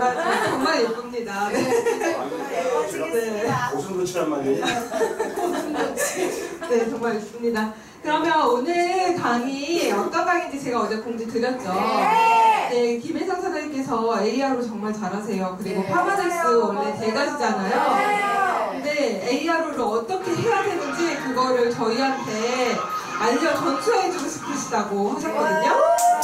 정말 예쁩니다. 고슴도치란 말이에요. 네, 정말 예쁩니다. 그러면 오늘 강의 어떤 강의인지 제가 어제 공지 드렸죠. 네, 김혜성 사장님께서 AR로 정말 잘하세요. 그리고 파마데스 원래 대가시잖아요. 근데 AR로 어떻게 해야 되는지 그거를 저희한테 전수해주고 싶으시다고 하셨거든요.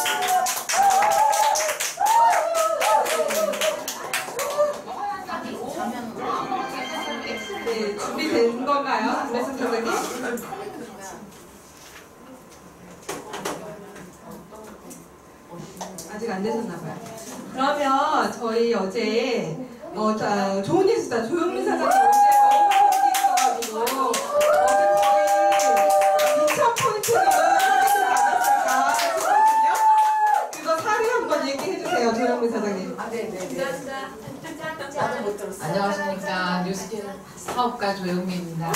네, 준비된 건가요? 김혜성 사장님? 아직 안 되셨나봐요. 그러면 저희 어제 좋은 뉴스다. 조영민 사장님 어제 너무 감기있어가지고 어제 거의 2,000포인트가 나갔을까 싶거든요. 그거 사례 한번 얘기해주세요, 조영민 사장님. 네네네. 안녕하십니까. 뉴스킨 사업가 조영민입니다.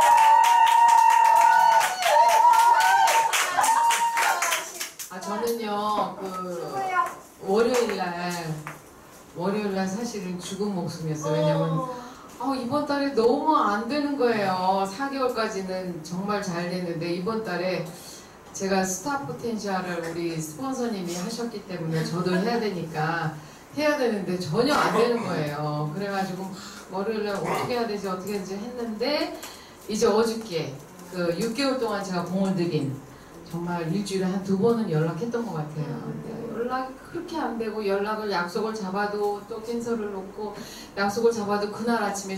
저는요, 월요일날 사실은 죽은 목숨이었어요. 왜냐면, 이번 달에 너무 안 되는 거예요. 4개월까지는 정말 잘 됐는데, 이번 달에 제가 스타 포텐셜을 우리 스폰서님이 하셨기 때문에 저도 해야 되는데 전혀 안 되는 거예요. 그래가지고 월요일날 어떻게 해야 되지 했는데, 이제 어저께 6개월 동안 제가 공을 들인 정말 일주일에 한 2번은 연락했던 것 같아요. 근데 연락이 그렇게 안 되고 약속을 잡아도 또 캔슬을 놓고 약속을 잡아도 그날 아침에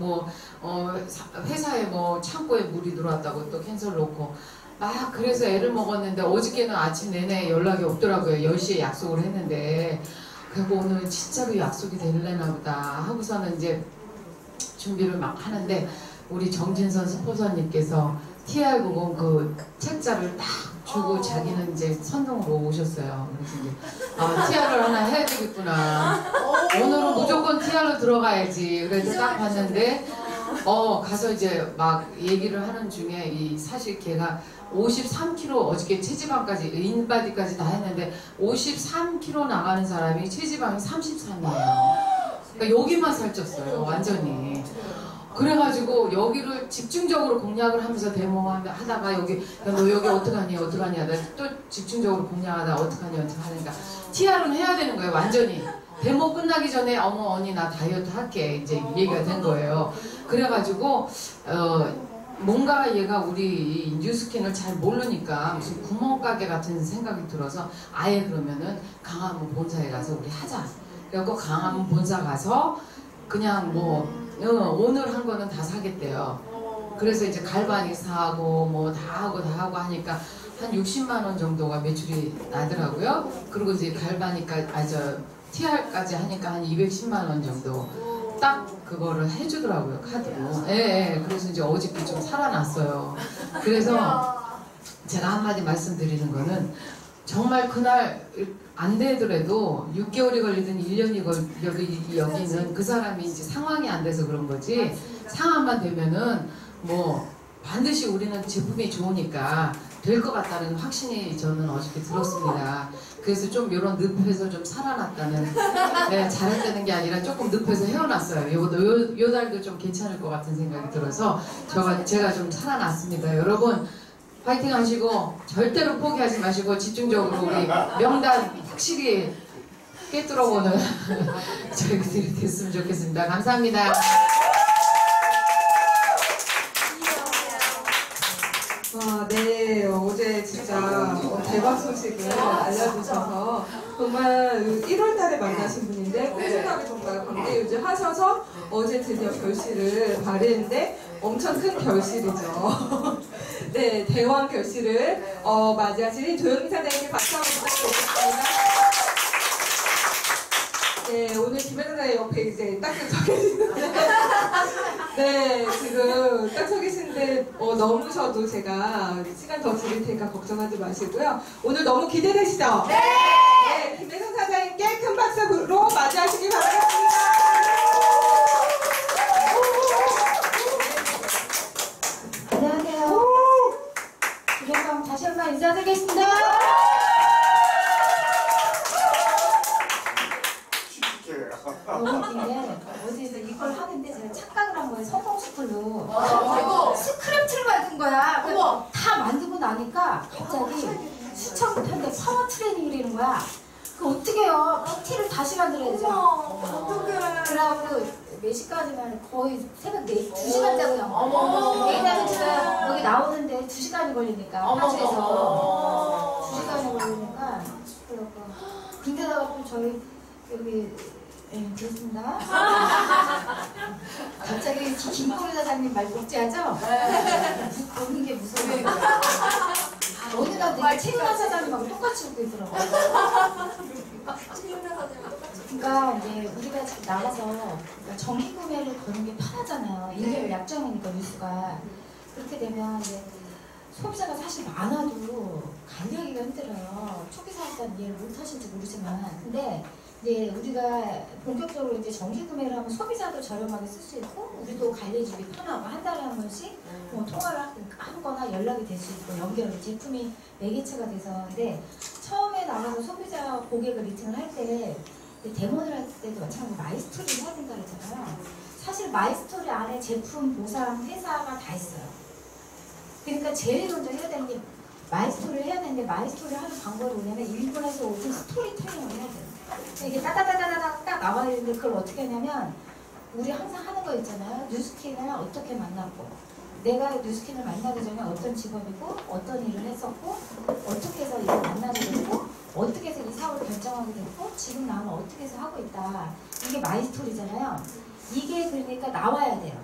회사에 창고에 물이 들어왔다고 또 캔슬 놓고 그래서 애를 먹었는데 어저께는 아침 내내 연락이 없더라고요. 10시에 약속을 했는데 그리고 오늘 진짜로 약속이 되려나 보다 하고서는 이제 준비를 막 하는데 우리 정진선 스포서님께서 TR90 그 책자를 딱 주고 자기는 이제 선동으로 오셨어요. 그래서 이제 TR을 하나 해야 되겠구나. 오늘은 무조건 TR로 들어가야지. 그래서 딱 봤는데 가서 이제 막 얘기를 하는 중에 사실 걔가 53kg 어저께 체지방까지 인바디까지 다 했는데 53kg 나가는 사람이 체지방이 33이에요. 그러니까 여기만 살쪘어요. 완전히. 그래가지고 여기를 집중적으로 공략을 하면서 데모하다가 너 여기 어떡하니 하다 또 집중적으로 공략하다 어떡하니 하니까 TR은 해야 되는 거예요. 완전히 데모 끝나기 전에 언니 나 다이어트 할게 이제 얘기가 된 거예요. 그래가지고 뭔가 얘가 우리 뉴스킨을 잘 모르니까 무슨 구멍가게 같은 생각이 들어서 아예 그러면은 강화문 본사에 가서 우리 하자. 그래갖고 강화문 본사 가서 그냥 오늘 한 거는 다 사겠대요. 그래서 이제 갈바닉 사고 다 하고 하니까 한 60만 원 정도가 매출이 나더라고요. 그리고 이제 갈바닉까지 TR까지 하니까 한 210만 원 정도 딱 그거를 해주더라고요, 카드로. 예. 그래서 이제 어저께 좀 살아났어요. 그래서 제가 한마디 말씀드리는 거는 정말 그날 안 되더라도 6개월이 걸리든 1년이 여기는 그 사람이 이제 상황이 안 돼서 그런 거지 상황만 되면은 반드시 우리는 제품이 좋으니까 될 것 같다는 확신이 저는 어저께 들었습니다. 그래서 좀 이런 늪에서 좀 살아났다는 잘했다는 게 아니라 조금 늪에서 헤어났어요. 요 달도 좀 괜찮을 것 같은 생각이 들어서 제가 좀 살아났습니다. 여러분 파이팅 하시고 절대로 포기하지 마시고 집중적으로 우리 명단 확실히 깨뚫어보는 저희들이 됐으면 좋겠습니다. 감사합니다. 네, 어제 진짜 대박 소식을 알려주셔서 정말 1월달에 만나신 분인데 꾸준하게 정말 관계 유지하셔서 어제 드디어 결실을 발휘했는데 엄청 큰 결실이죠. 네, 대왕 결실을 맞이하신 조영민 사장님께 박수 한번 부탁드리겠습니다. 네, 오늘 김혜선 사장님 옆에 이제 딱 서 계시는데 네, 지금 딱 서 계시는데 넘으셔도 제가 시간 더 드릴 테니까 걱정하지 마시고요. 오늘 너무 기대되시죠? 네! 네, 김혜선 사장님께 큰 박수로 맞이하시기 바라겠습니다. 안녕하세요. 김혜성 다시 한번 인사드리겠습니다. 씩씩해. 너무 웃긴 게 어제 이걸 하는데 제가 착각을 한 거예요. 성공스쿨로 스크랩트를 만든 거야. 다 만들고 나니까 갑자기 수천 편대 파워 트레이닝이라는 거야. 그 어떻게 해요? PT를 다시 만들어야 되잖아. 그래갖고 몇 시까지만 거의 새벽 2시간 자고요. 왜냐면 제가 여기 나오는데 2시간이 걸리니까 파주에서 2시간이 걸리니까 그래갖고 근데다가 또 저희 여기 그렇습니다. 갑자기 김포리 사장님 말 복제하죠? 보는 게 무서워요. 어느 날 내가 최윤아 사장님하고 똑같이 웃고 있더라고요. 그러니까 이제 우리가 지금 나가서 그러니까 정기 구매를 거는 게 편하잖아요. 일일 약정이니까 뉴스가. 그렇게 되면 이제 소비자가 사실 많아도 관리하기가 힘들어요. 초기 사업자는 이해를 못 하실지 모르지만. 근데 이제 우리가 본격적으로 이제 정기 구매를 하면 소비자도 저렴하게 쓸 수 있고 우리도 관리해주기 편하고 한 달에 한 번씩 뭐 통화를 하거나 연락이 될 수 있고 연결이 제품이 매개체가 돼서. 근데 처음에 나가서 소비자 고객을 미팅을 할 때 데모를 할 때도 마찬가지로 마이스토리를 해야 된다 그랬잖아요. 사실 마이스토리 안에 제품, 보상, 회사가 다 있어요. 그러니까 제일 먼저 해야 되는 게 마이스토리를 해야 되는데 마이스토리를 하는 방법이 뭐냐면 1분에서 5분 스토리텔링을 해야 돼요. 이게 따다다다다닥 딱 나와야 되는데 그걸 어떻게 하냐면 우리 항상 하는 거 있잖아요. 뉴스킨을 어떻게 만났고 내가 뉴스킨을 만나기 전에 어떤 직업이고 어떤 일을 했었고 어떻게 해서 이걸 만나게 됐고 어떻게 해서 이 사업을 결정하게 됐고 지금 나는 어떻게 해서 하고 있다. 이게 마이스토리잖아요. 이게 그러니까 나와야 돼요.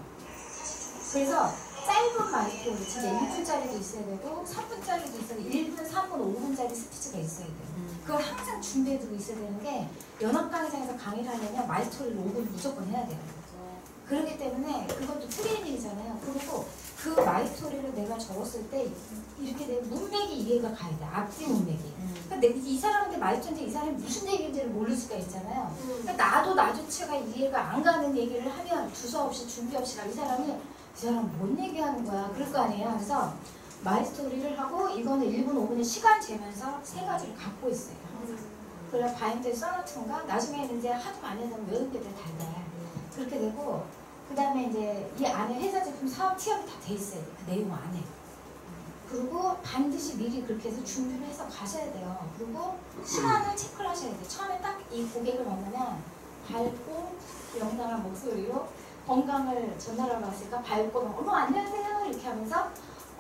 그래서 짧은 마이스토리, 진짜 1분짜리도 있어야 되고 3분짜리도 있어야 되고 1분, 3분, 5분짜리 스피치가 있어야 돼요. 그걸 항상 준비해두고 있어야 되는 게 연합 강의장에서 강의를 하려면 마이스토리를 5분 무조건 해야 돼요. 그렇기 때문에 그것도 트레이닝이잖아요. 그리고 그 마이스토리를 내가 적었을 때 이렇게 내 문맥이 이해가 가야 돼. 앞뒤 문맥이. 그러니까 이 사람한테 마이스토리인데 이 사람이 무슨 얘기인지를 모를 수가 있잖아요. 그러니까 나도 나조차가 이해가 안 가는 얘기를 하면 두서없이 준비 없이 이 사람 뭔 얘기하는 거야 그럴 거 아니에요. 그래서 마이스토리를 하고 이거는 1분 5분의 시간 재면서 세 가지를 갖고 있어요. 그래 바인드에 써놓던가 나중에는 이제 하도 많이 하다 보면 외운 데들 달달 그렇게 되고 그 다음에 이제 이 안에 회사 제품 사업 티업이 다 돼 있어요. 그 내용 안에. 그리고 반드시 미리 그렇게 해서 준비를 해서 가셔야 돼요. 그리고 시간을 체크를 하셔야 돼요. 처음에 딱 이 고객을 만나면 밝고 명랑한 목소리로 건강을 전달하러 왔으니까 밝고 어머 안녕하세요 이렇게 하면서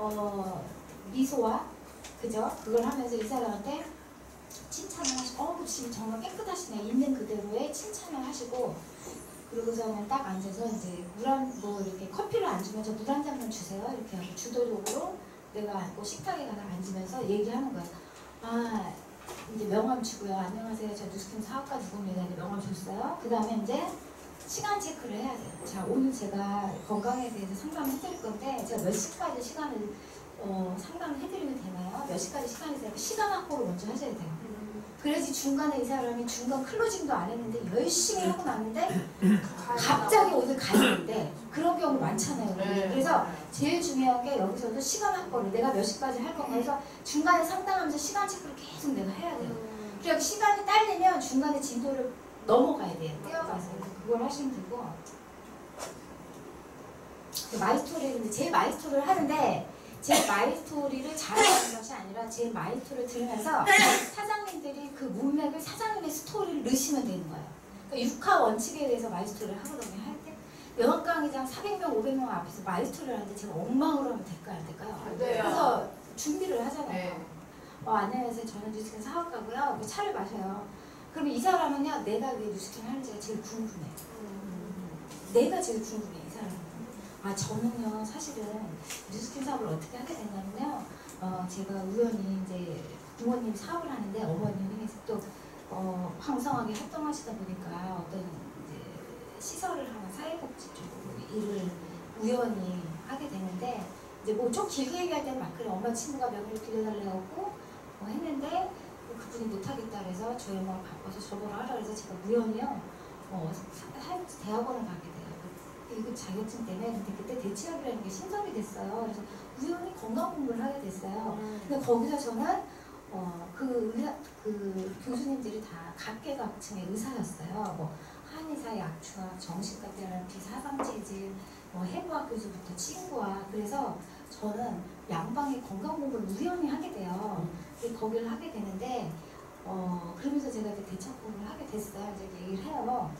미소와 그죠? 그걸 하면서 이 사람한테 칭찬을 하시고 지금 정말 깨끗하시네 있는 그대로의 칭찬을 하시고 그러고서는 딱 앉아서 이제 뭐 이렇게 커피를 안 주면 저 물 한 잔만 주세요 이렇게 하고 주도적으로 내가 앉고 식탁에 가서 앉으면서 얘기하는 거예요. 아 이제 명함 주고요. 안녕하세요. 저 뉴스킨 사업가 누구입니다. 명함 줬어요. 그 다음에 이제 시간 체크를 해야 돼요. 자 오늘 제가 건강에 대해서 상담을 해드릴 건데 제가 몇 시까지 시간을 상담을 해드리면 되나요? 몇 시까지 시간이 되고 시간 확보를 먼저 하셔야 돼요. 그래야지 중간에 이 사람이 중간 클로징도 안 했는데 열심히 하고 나는데 갑자기 어딜 가는데 그런 경우 많잖아요. 그래서 제일 중요한 게 여기서도 시간 확보를 내가 몇 시까지 할 건가 해서 중간에 상담하면서 시간 체크를 계속 내가 해야 돼요. 그리고 시간이 딸리면 중간에 진도를 넘어가야 돼요. 뛰어가서 그걸 하시면 되고 마이스토리인데 제 마이스토리를 하는데 제 마이스토리를 잘하는 것이 아니라 제 마이스토리를 들으면서 사장님들이 그 문맥을 사장님의 스토리를 넣으시면 되는 거예요. 그러니까 6화 원칙에 대해서 마이스토리를 하거든요. 할 때 영업 강의장 400명, 500명 앞에서 마이스토리를 하는데 제가 엉망으로 하면 될까요? 안 될까요? 그래서 준비를 하잖아요. 안녕하세요. 저는 뉴스킨 사업가고요. 차를 마셔요. 그러면 이 사람은요. 내가 왜 뉴스킨 하는지가 제일 궁금해요. 내가 제일 궁금해요. 이 사람은. 저는요 사실은 뉴스킨 사업을 어떻게 하게 됐냐면요 제가 우연히 이제 부모님 사업을 하는데 어머님이 또 황성하게 활동하시다 보니까 어떤 이제 시설을 하나 사회복지 쪽으로 일을 우연히 하게 되는데 이제 뭐 좀 길게 얘기할 때는 막 그래 엄마 친구가 명의를 빌려달라고 했는데 그분이 못하겠다 그래서 저희 엄마가 바빠서 저보러 하라 그래서 제가 우연히요 대학원을 가게 돼요. 이거 자격증 때문에 근데 그때 대치학이라는 게 신설이 됐어요. 그래서 우연히 건강 공부를 하게 됐어요. 근데 거기서 저는 그 교수님들이 다 각계각층의 의사였어요. 뭐 한의 의사, 약초와 정신과 테라피, 사상체질, 뭐 해부학 교수부터 친구와 그래서 저는 양방의 건강 공부를 우연히 하게 돼요. 거기를 하게 되는데 그러면서 제가 이제 대책 공부를 하게 됐어요. 이제 얘기를 해요.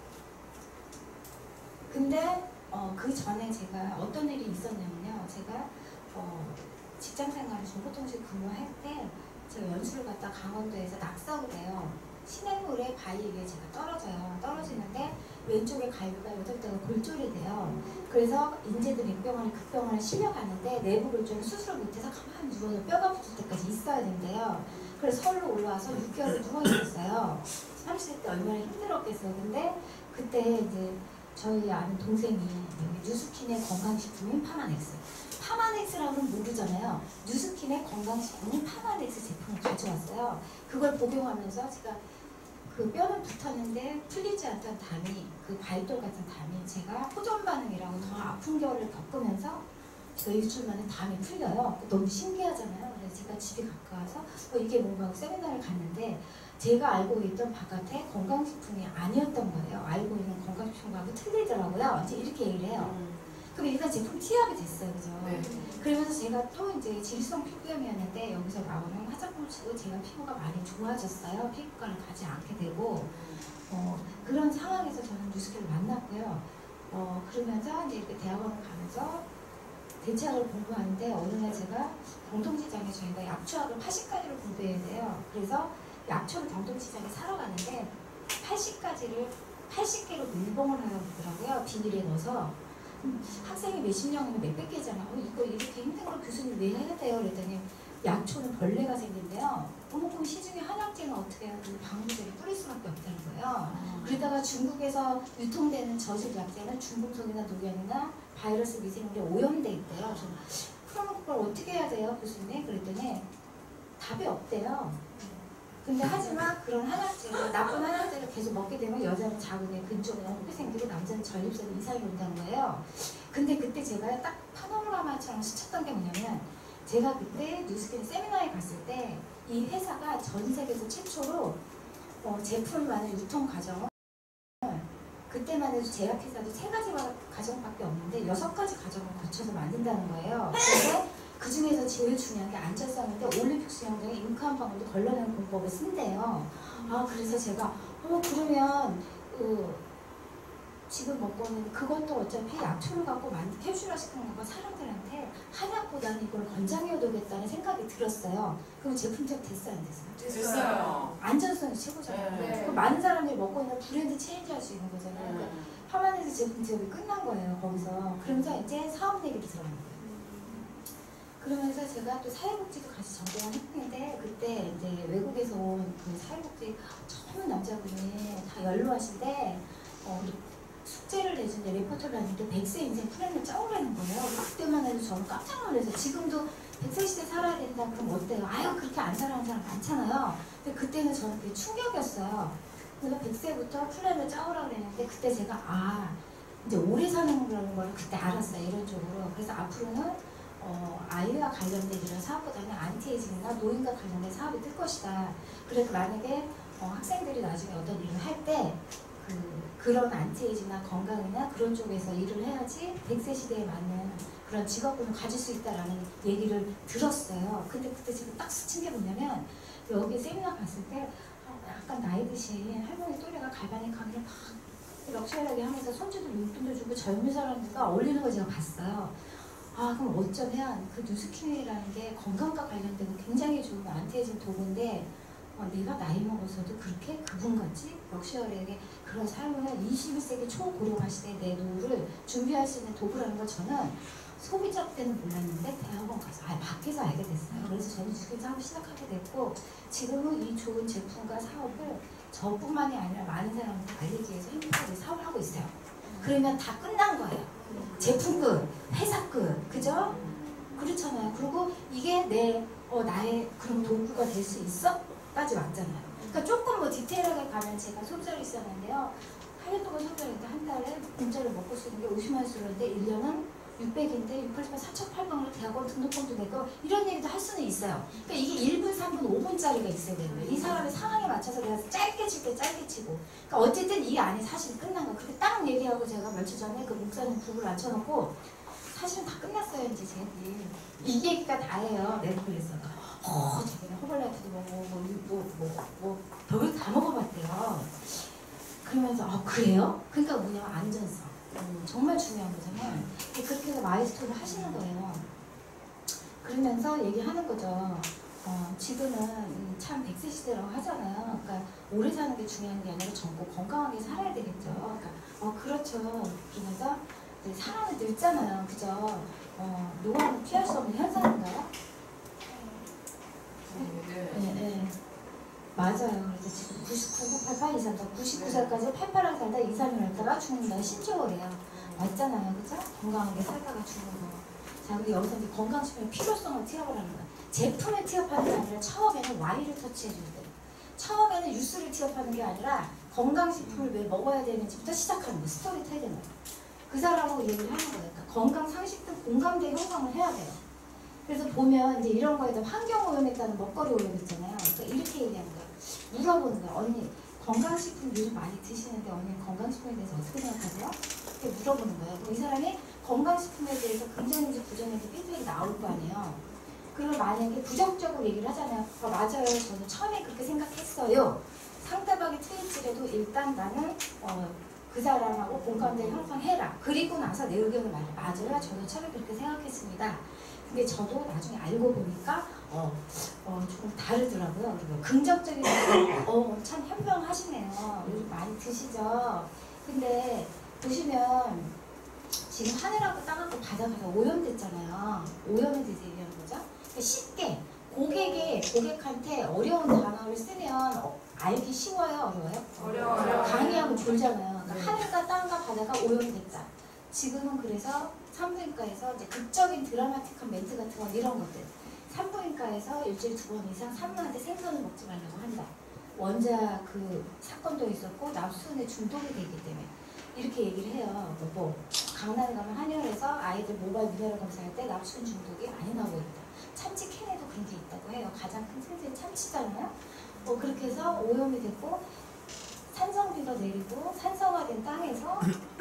근데 그 전에 제가 어떤 일이 있었냐면요. 제가 직장 생활을 정보통신 근무할 때 제가 연수를 갔다 강원도에서 낙석을 해요. 시냇물에 바위 위에 제가 떨어져요. 떨어지는데 왼쪽에 갈비가 8개가 골절이 돼요. 그래서 인제도 백병원에 급병원에 실려가는데 내부 골절은 수술을 못해서 가만히 누워서 뼈가 붙을 때까지 있어야 된대요. 그래서 서울로 올라와서 6개월을 누워 있었어요. 30대 때 얼마나 힘들었겠어요. 근데 그때 이제 저희 아는 동생이 뉴스킨의 건강식품인 파마넥스. 파마넥스라고는 모르잖아요. 뉴스킨의 건강식품인 파마넥스 제품을 가져왔어요. 그걸 복용하면서 제가 그 뼈는 붙었는데 풀리지 않던 담이, 그 발돌 같은 담이 제가 호전 반응이라고 더 아픈 겨울을 겪으면서 제가 일주일 만에 담이 풀려요. 너무 신기하잖아요. 그래서 제가 집에 가까워서 이게 뭔가 하고 세미나를 갔는데 제가 알고 있던 바깥에 건강식품이 아니었던 거예요. 알고 있는 건강식품하고 틀리더라고요. 이제 이렇게 얘기를 해요. 그럼 일단 제품 취합이 됐어요. 그죠? 네. 그러면서 제가 또 이제 질성 피부염이었는데 여기서 나오는 화장품을 쓰고 제가 피부가 많이 좋아졌어요. 피부과를 가지 않게 되고 그런 상황에서 저는 뉴스키를 만났고요. 그러면서 이제 이렇게 대학원을 가면서 대체학을 공부하는데 어느 날 제가 병동시장에 저희가 약초학을 80가지를 공부해야 돼요. 그래서 약초를 병동시장에 사러 가는데 80개로 밀봉을 하라고 그러더라고요. 비닐에 넣어서. 학생이 몇십 명이면 몇백 개잖아. 이거 이렇게 힘든 걸 교수님 왜 해야 돼요? 그랬더니 약초는 벌레가 생긴대요. 그럼 시중에 한약재는 어떻게 해요? 방부제를 뿌릴 수밖에 없다는 거예요. 그러다가 중국에서 유통되는 저질 약재는 중금속이나 녹연이나 바이러스 미생물에 오염돼 있대요. 그러면 그걸 어떻게 해야 돼요? 교수님? 그랬더니 답이 없대요. 근데 하지만 그런 한약재를, 나쁜 한약재를 계속 먹게 되면 여자는 자궁에 근쪽에 혹이 생기고 남자는 전립선에 이상이 온다는 거예요. 근데 그때 제가 딱 파노라마처럼 스쳤던 게 뭐냐면 제가 그때 뉴스킨 세미나에 갔을 때 이 회사가 전 세계에서 최초로 제품만의 유통 과정을 그때만 해도 제약회사도 3가지 과정밖에 없는데 6가지 과정을 거쳐서 만든다는 거예요. 근데 그 중에서 제일 중요한 게 안전성인데 올림픽 수영장에 잉크 한 방울도 걸러내는 공법을 쓴대요. 그래서 제가 그러면 지금 먹고 있는 그것도 어차피 약초를 갖고 캡슐화시키는 거가 사람들한테 한약보다는 이걸 권장해오겠다는 생각이 들었어요. 그럼 제품적 됐어요, 안 됐어요? 됐어요. 안전성이 최고잖아요. 네. 그럼 많은 사람들이 먹고 있는 브랜드 체인지할 수 있는 거잖아요. 그러니까 파마네스 제품 제업이 끝난 거예요, 거기서. 그러면서 이제 사업 얘기를 들어간 거예요. 그러면서 제가 또 사회복지도 같이 전공을 했는데 그때 이제 외국에서 온 그 사회복지 젊은 남자분이 다 연로하신데 숙제를 내준데 레포트를 하는데 100세 인생 플랜을 짜오라는 거예요. 그때만 해도 저는 깜짝 놀라서 지금도 100세 시대 살아야 된다 그러면 어때요? 아유 그렇게 안 살아가는 사람 많잖아요. 근데 그때는 저는 그게 충격이었어요. 그래서 100세부터 플랜을 짜오라고 그랬는데 그때 제가 이제 오래 사는 거라는 걸 그때 알았어요. 이런 쪽으로. 그래서 앞으로는 아이와 관련된 이런 사업보다는 안티에이징이나 노인과 관련된 사업이 뜰 것이다. 그래서 만약에 학생들이 나중에 어떤 일을 할 때 그런 안티에이징이나 건강이나 그런 쪽에서 일을 해야지 100세 시대에 맞는 그런 직업군을 가질 수 있다라는 얘기를 들었어요. 근데 그때 제가 딱 스친 게 뭐냐면 여기 세미나 갔을 때 약간 나이 드신 할머니 또래가 갈바닉 강의를 막 럭셔리하게 하면서 손주들 용돈도 주고 젊은 사람들과 어울리는 걸 제가 봤어요. 그럼 어쩌면 그 뉴스킨이라는 게 건강과 관련된 굉장히 좋은 안티에이징 도구인데 내가 나이 먹어서도 그렇게 그분같이 럭셔리하게 그런 삶을 21세기 초고령화 시대에 내 노후를 준비할 수 있는 도구라는 걸 저는 소비자 때는 몰랐는데 대학원 가서 밖에서 알게 됐어요. 그래서 저는 뉴스킨 사업을 시작하게 됐고 지금은 이 좋은 제품과 사업을 저뿐만이 아니라 많은 사람한테 알리기 위해서 행복하게 사업을 하고 있어요. 그러면 다 끝난 거예요. 제품 끝, 회사 끝, 그죠? 그렇잖아요. 그리고 이게 나의 그런 도구가 될 수 있어? 까지 왔잖아요. 그러니까 조금 뭐 디테일하게 가면 제가 소비자로 있었는데요. 8년 동안 소비자인데 한 달에 공짜로 먹고 쓰는 게 50만 원 쓰는데 1년은 600인데 680만 4,800원으로 대학원 등록금도 내고 이런 얘기도 할 수는 있어요. 그러니까 이게 1분, 3분, 5분짜리가 있어야 되는 거예요. 이 사람의 상황에 맞춰서 내가 짧게 칠 때 짧게 치고. 그러니까 어쨌든 이 안에 사실이 끝난 거예요. 그러고 제가 며칠 전에 그 목사님 부부를 앉혀놓고 사실은 다 끝났어요. 이제 제 일. 이 얘기가 다예요. 넷플릭스에서. 자기는 허벌라이트도 먹고 별을 다 먹어봤대요. 그러면서 그래요? 그러니까 뭐냐면 안전성. 정말 중요한 거잖아요. 그렇게 해서 마이스토를 하시는 거예요. 그러면서 얘기하는 거죠. 지금은 참 100세 시대라고 하잖아요. 그러니까 오래 사는 게 중요한 게 아니라 젊고 건강하게 살아야 되겠죠. 그러니까 그렇죠. 그러면서 사람은 늙잖아요. 그죠? 노화는 피할 수 없는 현상인가요? 네. 맞아요. 그래서 지금 99고 88 이상다 99살까지 88하게 살다 2, 3년 있다가 죽는다. 신조어래요. 맞잖아요. 그죠? 건강하게 살다가 죽는 거. 자, 근데 여기서 이제 건강식품의 필요성을 티업을 하는 거야. 제품을 티업하는 게 아니라 처음에는 Y를 터치해줘야 돼. 처음에는 뉴스를 티업하는 게 아니라 건강식품을 왜 먹어야 되는지부터 시작하는 거야. 스토리텔링을. 그 사람하고 얘기를 하는 거예요. 그러니까 건강 상식들 공감대 형성을 해야 돼요. 그래서 보면 이제 이런 거에 대한 환경오염에 따른 먹거리 오염 있잖아요. 그러니까 이렇게 얘기하는 거예요. 물어보는 거예요. 언니 건강식품 요즘 많이 드시는데 언니 건강식품에 대해서 어떻게 생각하세요? 이렇게 물어보는 거예요. 그럼 이 사람이 건강식품에 대해서 긍정인지 부정인지 피드백이 나올 거 아니에요. 그럼 만약에 부정적으로 얘기를 하잖아요. 맞아요. 저는 처음에 그렇게 생각했어요. 상대방이 틀릴지라도 일단 나는 그 사람하고 공감대를 형성해라. 그리고 나서 내 의견을 말해. 맞아요. 저도 처음에 그렇게 생각했습니다. 근데 저도 나중에 알고 보니까 조금 다르더라고요. 그리고 긍정적인 참 현명하시네요. 요즘 많이 드시죠. 근데 보시면 지금 하늘하고 땅하고 바다가 오염됐잖아요. 오염에 대해서 얘기하는 거죠. 그러니까 쉽게 고객한테 어려운 단어를 쓰면 알기 쉬워요, 어려워요? 강의하면 졸잖아요. 그러니까 하늘과 땅과 바다가 오염됐다. 지금은 그래서 산부인과에서 이제 극적인 드라마틱한 멘트 같은 건 이런 것들. 산부인과에서 일주일에 2번 이상 산모한테 생선을 먹지 말라고 한다. 원자 그 사건도 있었고 납수은에 중독이 되기 때문에 이렇게 얘기를 해요. 강남에 가면 한의원에서 아이들 모발 미네랄 검사할 때 납수은 중독이 많이 나오고 있다. 참치 캔에도 그런 게 있다고 해요. 가장 큰 생선이 참치잖아요. 그렇게 해서 오염이 됐고 산성비가 내리고 산성화된 땅에서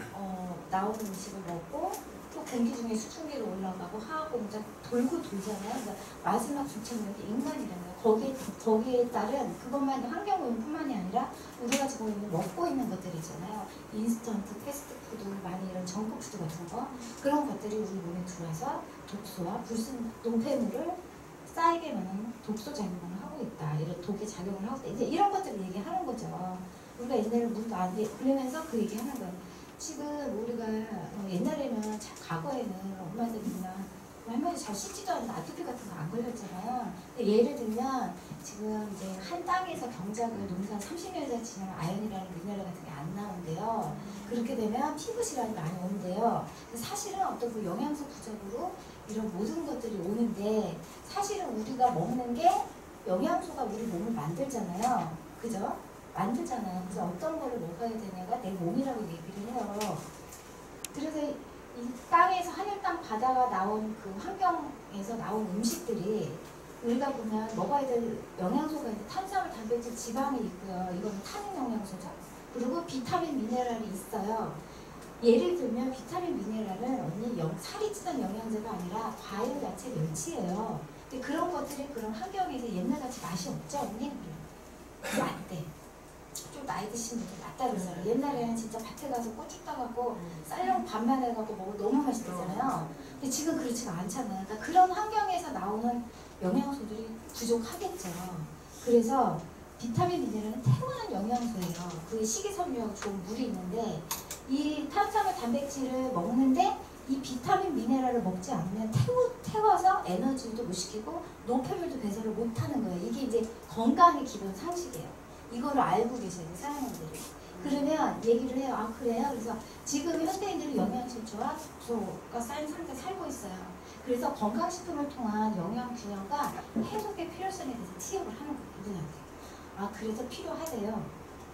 나오는 음식을 먹고 또 공기 중에 수증기로 올라가고 화학공장 돌고 돌잖아요. 그러니까 마지막 주체는 인간이라는 거예요. 거기에 따른 그것만 환경오염뿐만이 아니라 우리가 지금 먹고 있는 것들 있잖아요. 인스턴트, 패스트푸드, 많이 이런 정크푸드 같은 거 그런 것들이 우리 몸에 들어와서 독소와 불순 노폐물을 쌓이게 만드는 독소 작용을 하고 있다. 이런 독의 작용을 하고 있다. 이제 이런 것들을 얘기하는 거죠. 우리가 옛날에 물도 안 돼. 그러면서 그 얘기하는 거예요. 지금 우리가 옛날에는 과거에는 엄마들이나 할머니 잘 씻지도 않는데 아토피 같은 거 안 걸렸잖아요. 예를 들면 지금 이제 한 땅에서 경작을 농사 30년 이상 지나면 아연이라는 미네랄 같은 게 안 나온대요. 그렇게 되면 피부 질환이 많이 오는데요. 사실은 어떤 그 영양소 부족으로 이런 모든 것들이 오는데 사실은 우리가 먹는 게 영양소가 우리 몸을 만들잖아요. 그죠? 만들잖아요. 그래서 어떤 거를 먹어야 되냐가 내 몸이라고 얘기를 해요. 그래서 이 땅에서 하늘, 땅, 바다가 나온 그 환경에서 나온 음식들이 우리가 보면 먹어야 될 영양소가 있는데 탄수화물, 단백질, 지방이 있고요. 이거는 탄닌 영양소죠. 그리고 비타민, 미네랄이 있어요. 예를 들면 비타민, 미네랄은 언니 살이 찌는 영양제가 아니라 과일, 야채, 멸치예요. 근데 그런 것들이 그런 환경에서 옛날같이 맛이 없죠, 언니? 그게 안 돼. 좀 나이 드신 분들 맞다 그러잖아요. 옛날에는 진짜 밭에 가서 고추 따갖고 쌀용 반만 해갖고 먹으면 너무 맛있잖아요. 근데 지금 그렇지가 않잖아요. 그러니까 그런 환경에서 나오는 영양소들이 부족하겠죠. 그래서 비타민, 미네랄은 태우는 영양소예요. 그게 식이섬유하고 좋은 물이 있는데 이 탄수화물, 단백질을 먹는데 이 비타민, 미네랄을 먹지 않으면 태워서 에너지도 못 시키고 노폐물도 배설을 못 하는 거예요. 이게 이제 건강의 기본 상식이에요. 이거를 알고 계셔야 돼요, 사람들이. 그러면 얘기를 해요. 아, 그래요? 그래서 지금 현대인들은 영양실조와 독소가 쌓인 상태에 살고 있어요. 그래서 건강식품을 통한 영양균형과 해독의 필요성에 대해서 티업을 하는 거예요, 이분한테. 아, 그래서 필요하대요.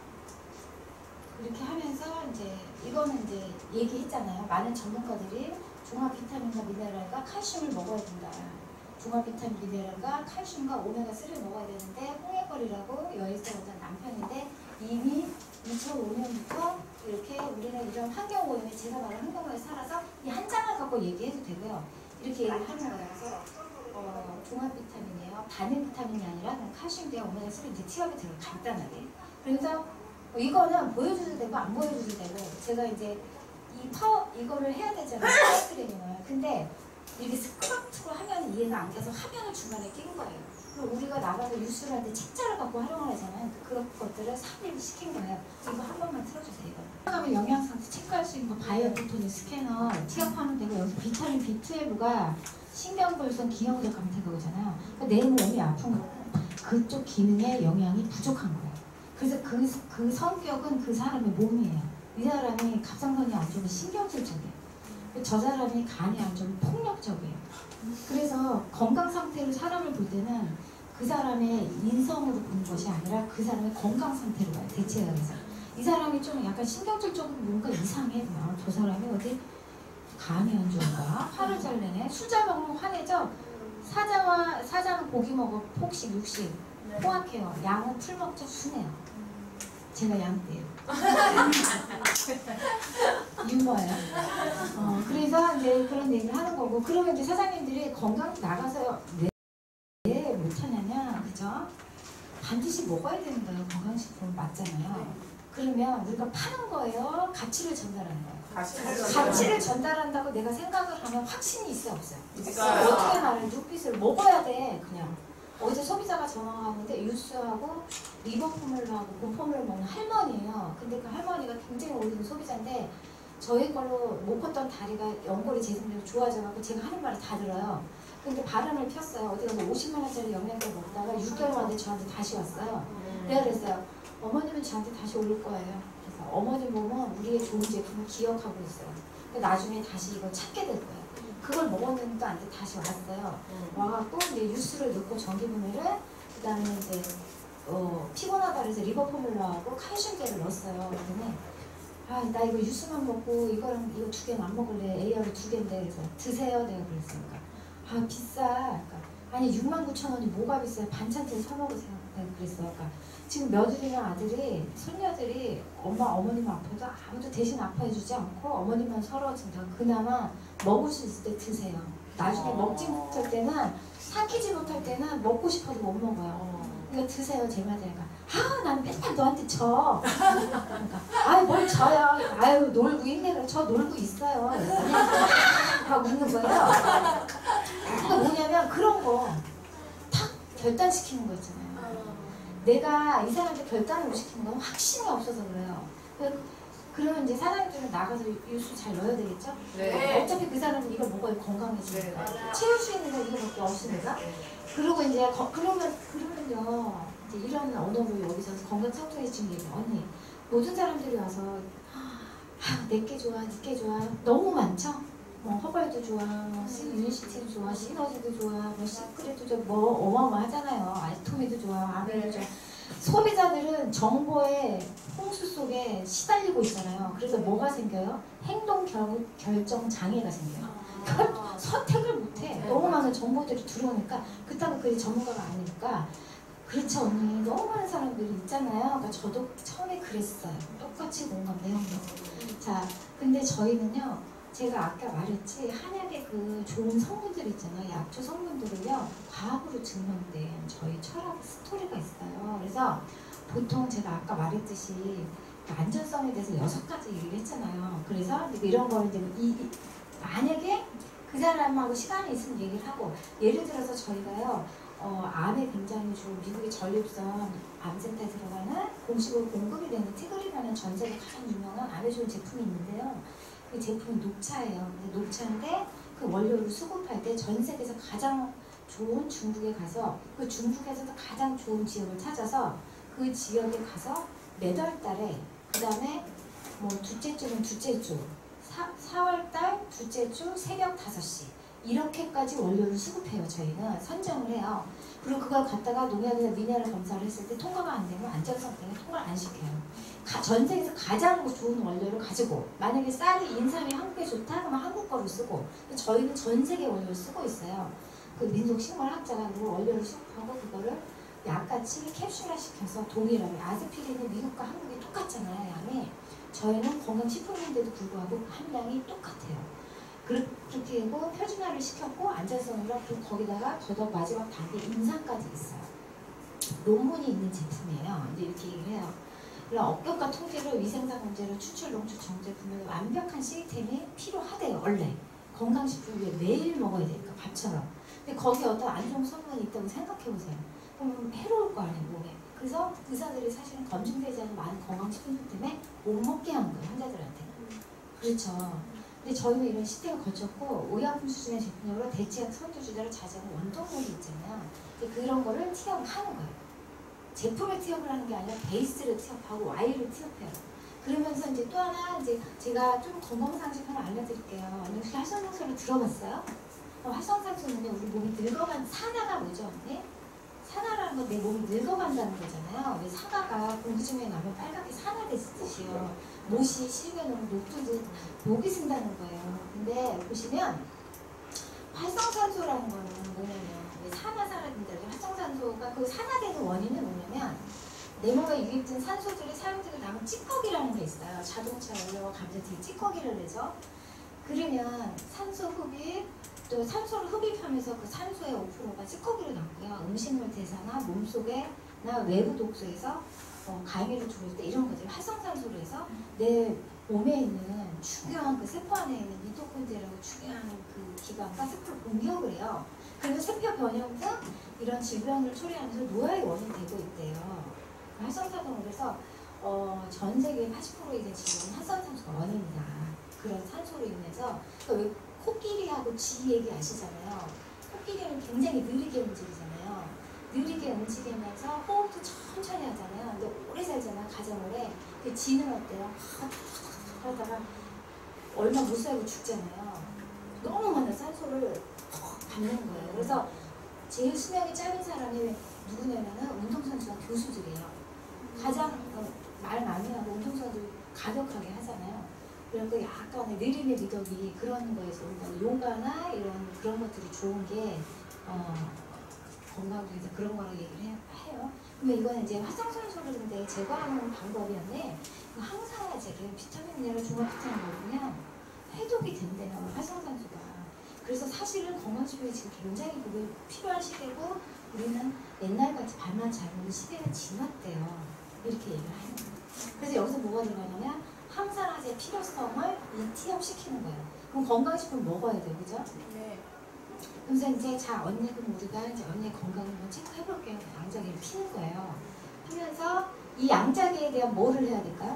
이렇게 하면서 이제 이거는 이제 얘기했잖아요. 많은 전문가들이 종합 비타민과 미네랄과 칼슘을 먹어야 된다. 종합 비타민, 미네랄과 칼슘과 오메가3를 먹어야 되는데 홍해걸이라고 여의사보다 남편인데 이미 2005년부터 이렇게 우리는 이런 환경 오염에 제가 말한 환경 오염에 살아서 이 한 장을 갖고 얘기해도 되고요. 이렇게 얘기를 하는 거예요. 그래서 종합 비타민이에요. 단일 비타민이 아니라 칼슘, 대하, 오메가3 이제 티업이 들어요. 간단하게. 그래서 이거는 보여줘도 되고 안 보여줘도 되고 제가 이제 이거를 해야 되잖아요. 파워 트레이닝을. 근데 이렇게 스크럽트로 하면 이해가 안 돼서 화면을 중간에 낀 거예요. 그리고 우리가 나가서 뉴스를 할 때 책자를 갖고 활용을 하잖아요. 그런 것들을 삽입을 시킨 거예요. 이거 한 번만 틀어주세요. 이거. 가면 영양상태 체크할 수 있는 거 바이오토닉 스캐너 티업하면 되고 여기 비타민 B12가 신경불선 기형적 감퇴거잖아요. 그러니까 내 몸이 아픈 거 그쪽 기능에 영향이 부족한 거예요. 그래서 그 성격은 그 사람의 몸이에요. 이 사람이 갑상선이 안 좋으면 신경질적이에요. 저 사람이 간이 안 좋으면 폭력적이에요. 그래서 건강 상태로 사람을 볼 때는 그 사람의 인성으로 보는 것이 아니라 그 사람의 건강 상태로 봐요. 대체해서 이 사람이 좀 약간 신경질적으로 뭔가 이상해. 저 사람이 어디 간이 안 좋은가? 화를 잘 내네. 수자 먹으면 화내죠? 사자는 고기 먹어. 폭식, 육식. 포악해요. 양은 풀 먹죠? 순해요. 제가 양띠예요. 유머예요. 그래서 이제 그런 얘기를 하는 거고, 그러면 이제 사장님들이 건강 나가서 왜 못하냐냐, 그죠? 반드시 먹어야 되는 거예요. 건강식품 맞잖아요. 그러면 우리가 파는 거예요. 가치를 전달하는 거예요. 가치를 전달한다고 내가 생각을 하면 확신이 있어 없어요. 어떻게 말해? 눈빛을 먹어야 돼. 그냥. 어제 소비자가 전화가 왔는데 유스하고 리버포뮬러하고 곰포뮬러 먹는 할머니예요. 근데 그 할머니가 굉장히 오래된 소비자인데 저희 걸로 못 컸던 다리가 연골이 재생돼서 좋아져갖고 제가 하는 말을 다 들어요. 근데 바람을 폈어요. 어디 가서 50만 원짜리 영양제 먹다가 6개월 만에 저한테 다시 왔어요. 내가 그랬어요. 어머님은 저한테 다시 올 거예요. 그래서 어머님 보면 우리의 좋은 제품을 기억하고 있어요. 나중에 다시 이걸 찾게 될 거예요. 그걸 먹었는데 안 돼. 다시 왔어요. 와갖고 이제 유스를 넣고 전기분해를 그 다음에 이제 피곤하다 그래서 리버포뮬러하고 칼슘제를 넣었어요. 그랬더니 나 이거 유스만 먹고 이거랑 이거 2개는 안 먹을래. AR이 2개인데 그래서 드세요. 내가 그랬으니까 비싸. 그러니까 아니 69,000원이 뭐가 비싸요. 반찬들 사 먹으세요. 내가 그랬어요. 그러니까 지금 며느리랑 아들이 손녀들이 어머님 아파도 아무도 대신 아파해주지 않고 어머님만 서러워진다. 그나마 먹을 수 있을 때 드세요. 나중에 먹지 못할 때는 삼키지 못할 때는 먹고 싶어도 못 먹어요. 이거 드세요. 제 말이니까 난 맨날 너한테 져. 그러니까 뭘 져요. 놀고 있네. 저 놀고 있어요. 다 웃는 거예요. 그러니까 뭐냐면 그런 거 탁 결단시키는 거 있잖아요. 내가 이 사람한테 결단을 못 시키는 건 확신이 없어서 그래요. 그러면 이제 사장님들은 나가서 유수 잘 넣어야 되겠죠? 네. 어차피 그 사람은 이걸 먹어야 건강해지니까. 네. 채울 수 있는 건 이거밖에 없으니까. 그리고 이제 그러면요. 이제 이런 언어로 여기서 건강 상태에 지금 얘기 언니 모든 사람들이 와서 내게 좋아, 니게 좋아 너무 많죠? 허벌도 좋아, 유니시티도 좋아, 시너지도 좋아, 시크릿도 좋아, 어마어마하잖아요. 알토미도 좋아, 아메도 좋아. 소비자들은 정보의 홍수 속에 시달리고 있잖아요. 그래서 뭐가 생겨요? 행동 결정 장애가 생겨요. 선택을 못해. 너무 많은 정보들이 들어오니까 그렇다고 그게 전문가가 아니니까. 그렇죠 언니. 너무 많은 사람들이 있잖아요. 그러니까 저도 처음에 그랬어요. 똑같이 공감 내용도. 자, 근데 저희는요. 제가 아까 말했지 한약의 그 좋은 성분들 있잖아요. 약초 성분들을요. 과학으로 증명된 저희 철학 스토리가 있어요. 그래서 보통 제가 아까 말했듯이 안전성에 대해서 6가지 얘기를 했잖아요. 그래서 이런 거를 이제 만약에 그 사람하고 시간이 있으면 얘기를 하고 예를 들어서 저희가요. 암에 굉장히 좋은 미국의 전립선 암센터에 들어가는 공식으로 공급이 되는 티그리라는 전 세계 가장 유명한 암에 좋은 제품이 있는데요. 그 제품은 녹차예요. 근데 녹차인데 그 원료를 수급할 때 전 세계에서 가장 좋은 중국에 가서 그 중국에서도 가장 좋은 지역을 찾아서 그 지역에 가서 매달 달에 그 다음에 둘째 주는 둘째 주 4월달 둘째 주 새벽 5시 이렇게까지 원료를 수급해요. 저희는 선정을 해요. 그리고 그걸 갖다가 농약이나 미네랄 검사를 했을 때 통과가 안 되면 안전성 때문에 통과를 안 시켜요. 전 세계에서 가장 좋은 원료를 가지고 만약에 쌀이 인삼이 한국에 좋다 그러면 한국 거를 쓰고 저희는 전 세계 원료를 쓰고 있어요. 그 민속식물학자가 그 원료를 수급하고 그거를 약같이 캡슐화 시켜서 동일하게 아스피린은 미국과 한국이 똑같잖아요. 양이. 저희는 건강식품인데도 불구하고 함량이 똑같아요. 그렇게 하고 표준화를 시켰고 안전성이랑 그리고 거기다가 더더욱 마지막 단계 임상까지 있어요. 논문이 있는 제품이에요. 이제 이렇게 얘기를 해요. 그런 업격과 통제로 위생상 문제로 추출, 농축, 정제 분명 완벽한 시스템이 필요하대요. 원래 건강식품을 매일 먹어야 되니까 밥처럼. 근데 거기에 어떤 안 좋은 성분이 있다고 생각해보세요. 그럼 해로울 거 아니에요, 몸에. 그래서 의사들이 사실은 검증되지 않은 많은 건강식품 때문에 못 먹게 하는 거예요, 환자들한테. 그렇죠. 근데 저희는 이런 시대를 거쳤고 의약품 수준의 제품으로 대체약 선두주자를 자제하는 원동력이 있잖아요. 그런 거를 티업을 하는 거예요. 제품을 티업을 하는 게 아니라 베이스를 티업하고 Y를 티업해요. 그러면서 이제 또 하나 이제 제가 좀 건강상식 하나 알려드릴게요. 혹시 활성산소를 들어봤어요? 활성산소는요 우리 몸이 늙어간 산화가 뭐죠? 네? 산화라는 건 내 몸이 늙어간다는 거잖아요. 왜 사과가 공기중에 나면 빨갛게 산화됐듯이요. 못이 실겨놓은 녹두도 녹이 쓴다는 거예요. 근데 보시면 활성산소라는 거는 뭐냐면 왜 산화사라든지 활성산소가 그 산화되는 원인은 뭐냐면 내 몸에 유입된 산소들이 사용되고 남은 찌꺼기라는 게 있어요. 자동차 연료와 감자튀김 찌꺼기를 내죠. 그러면 산소 흡입 또 산소를 흡입하면서 그 산소의 5%가 찌꺼기로 남고요. 음식물 대사나 몸속에 나 외부 독소에서 가해를 줄일 때 이런 것들이 활성산소로 해서 내 몸에 있는 중요한 그 세포 안에 있는 미토콘드리아라고 중요한 그 기관과 세포를 공격을 해요. 그래서 세포 변형 등 이런 질병을 초래하면서 노화의 원인이 되고 있대요. 활성산소는 그래서 전 세계 80%에 대한 질병은 활성산소가 원인이다. 그런 산소로 인해서 그러니까 왜 코끼리하고 쥐 얘기 아시잖아요. 코끼리는 굉장히 느리게 움직이잖아요. 느리게 움직이면서 호흡도 천천히 하잖아요. 근데 오래 살잖아, 가장 오래. 근데 쥐는 어때요? 하다가 얼마 못 살고 죽잖아요. 너무 많은 산소를 받는 거예요. 그래서 제일 수명이 짧은 사람이 누구냐면은 운동선수와 교수들이에요. 가장 말 많이 하고 운동선수들 가격하게 하잖아요. 그리고 약간의 느림의 미덕이 그런 거에서 요가나 이런 그런 것들이 좋은 게 건강을 위해서 그런 거라고 얘기를 해요. 그러면 이거는 이제 활성산소를 제거하는 방법이었는데 항산화제를 비타민 미네랄 종합 비타민 먹으면 해독이 된대요. 활성산소가. 그래서 사실은 건강식품이 지금 굉장히 그게 필요한 시대고 우리는 옛날같이 발만 잘 먹는 시대가 지났대요. 이렇게 얘기를 해요. 그래서 여기서 뭐가 들어가냐면 항산화제 필요성을 티업시키는 거예요. 그럼 건강식품 먹어야 돼요, 그죠? 네. 그래서 이제 자 언니 그럼 우리가 이제 언니의 건강을 한번 체크해볼게요. 양자기를 피는 거예요. 하면서 이 양자기에 대한 뭐를 해야 될까요?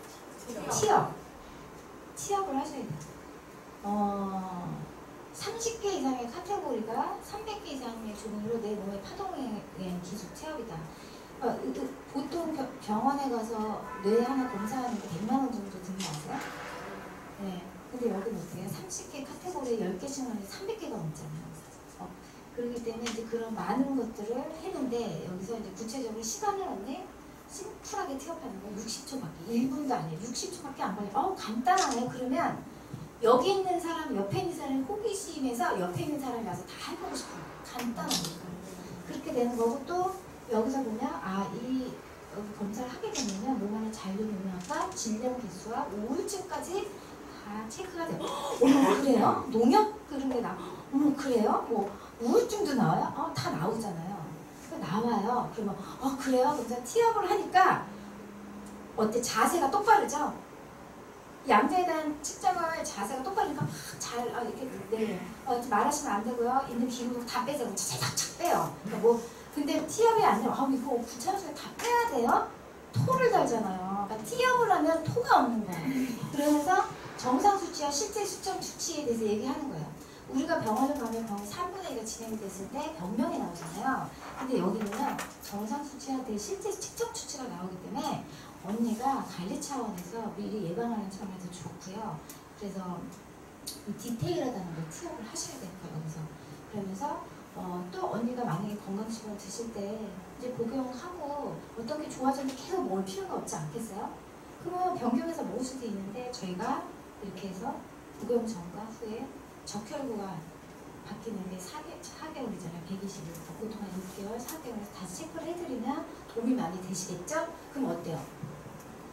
티업을 하셔야 돼요. 30개 이상의 카테고리가 300개 이상의 종류로 내 몸의 파동에 의한 기술 티업이다. 보통 병원에 가서 뇌 하나 검사하는 게 100만 원 정도 드는 거 아세요? 네. 근데 여기는 어때요? 30개 카테고리에 10개씩 하는데 300개가 넘잖아요. 그렇기 때문에 이제 그런 많은 것들을 했는데 여기서 이제 구체적으로 시간을 언니 심플하게 티업하는 거 60초밖에 1분도 아니에요. 60초밖에 안 걸려요. 간단하네. 그러면 여기 있는 사람, 옆에 있는 사람이 호기심에서 옆에 있는 사람이 와서 다 해보고 싶어요. 간단하니까. 그렇게 되는 거고 또 여기서 보면 여기 검사를 하게 되면 몸 안에 잔류능력과 질량 개수와 우울증까지 다 체크가 돼요. 그래요? 농협 그런 게 그래요? 뭐 우울증도 나와요? 다 나오잖아요. 나와요. 그러면 그래요? 그래서 티업을 하니까 어때? 자세가 똑바르죠? 양자에 대한 측정을 자세가 똑바르니까 잘 이렇게 말하시면 안 되고요. 있는 기구도 다 빼자고 착착 빼요. 그러니까 근데 티업이 안 돼요. 이거 귀찮아서 다 빼야 돼요? 토를 달잖아요. 그러니까 티업을 하면 토가 없는 거예요. 그러면서 정상 수치와 실제 수정 수치에 대해서 얘기하는 거예요. 우리가 병원을 가면 병원 3분의 1가 진행이 됐을 때 병명이 나오잖아요. 근데 여기는 정상 수치와 실제 측정 수치가 나오기 때문에 언니가 관리 차원에서 미리 예방하는 차원에서 좋고요. 그래서 디테일하다는 걸 티업을 하셔야 돼요. 여기서. 그러면서 또 언니가 만약에 건강식품을 드실 때 이제 복용하고 어떤 게 좋아졌는데 계속 먹을 필요가 없지 않겠어요? 그러면 변경해서 먹을 수도 있는데 저희가 이렇게 해서 복용 전과 후에 적혈구가 바뀌는 게 4개월이잖아요. 120일. 보통 한 6개월, 4개월에서 다시 체크를 해드리면 도움이 많이 되시겠죠? 그럼 어때요?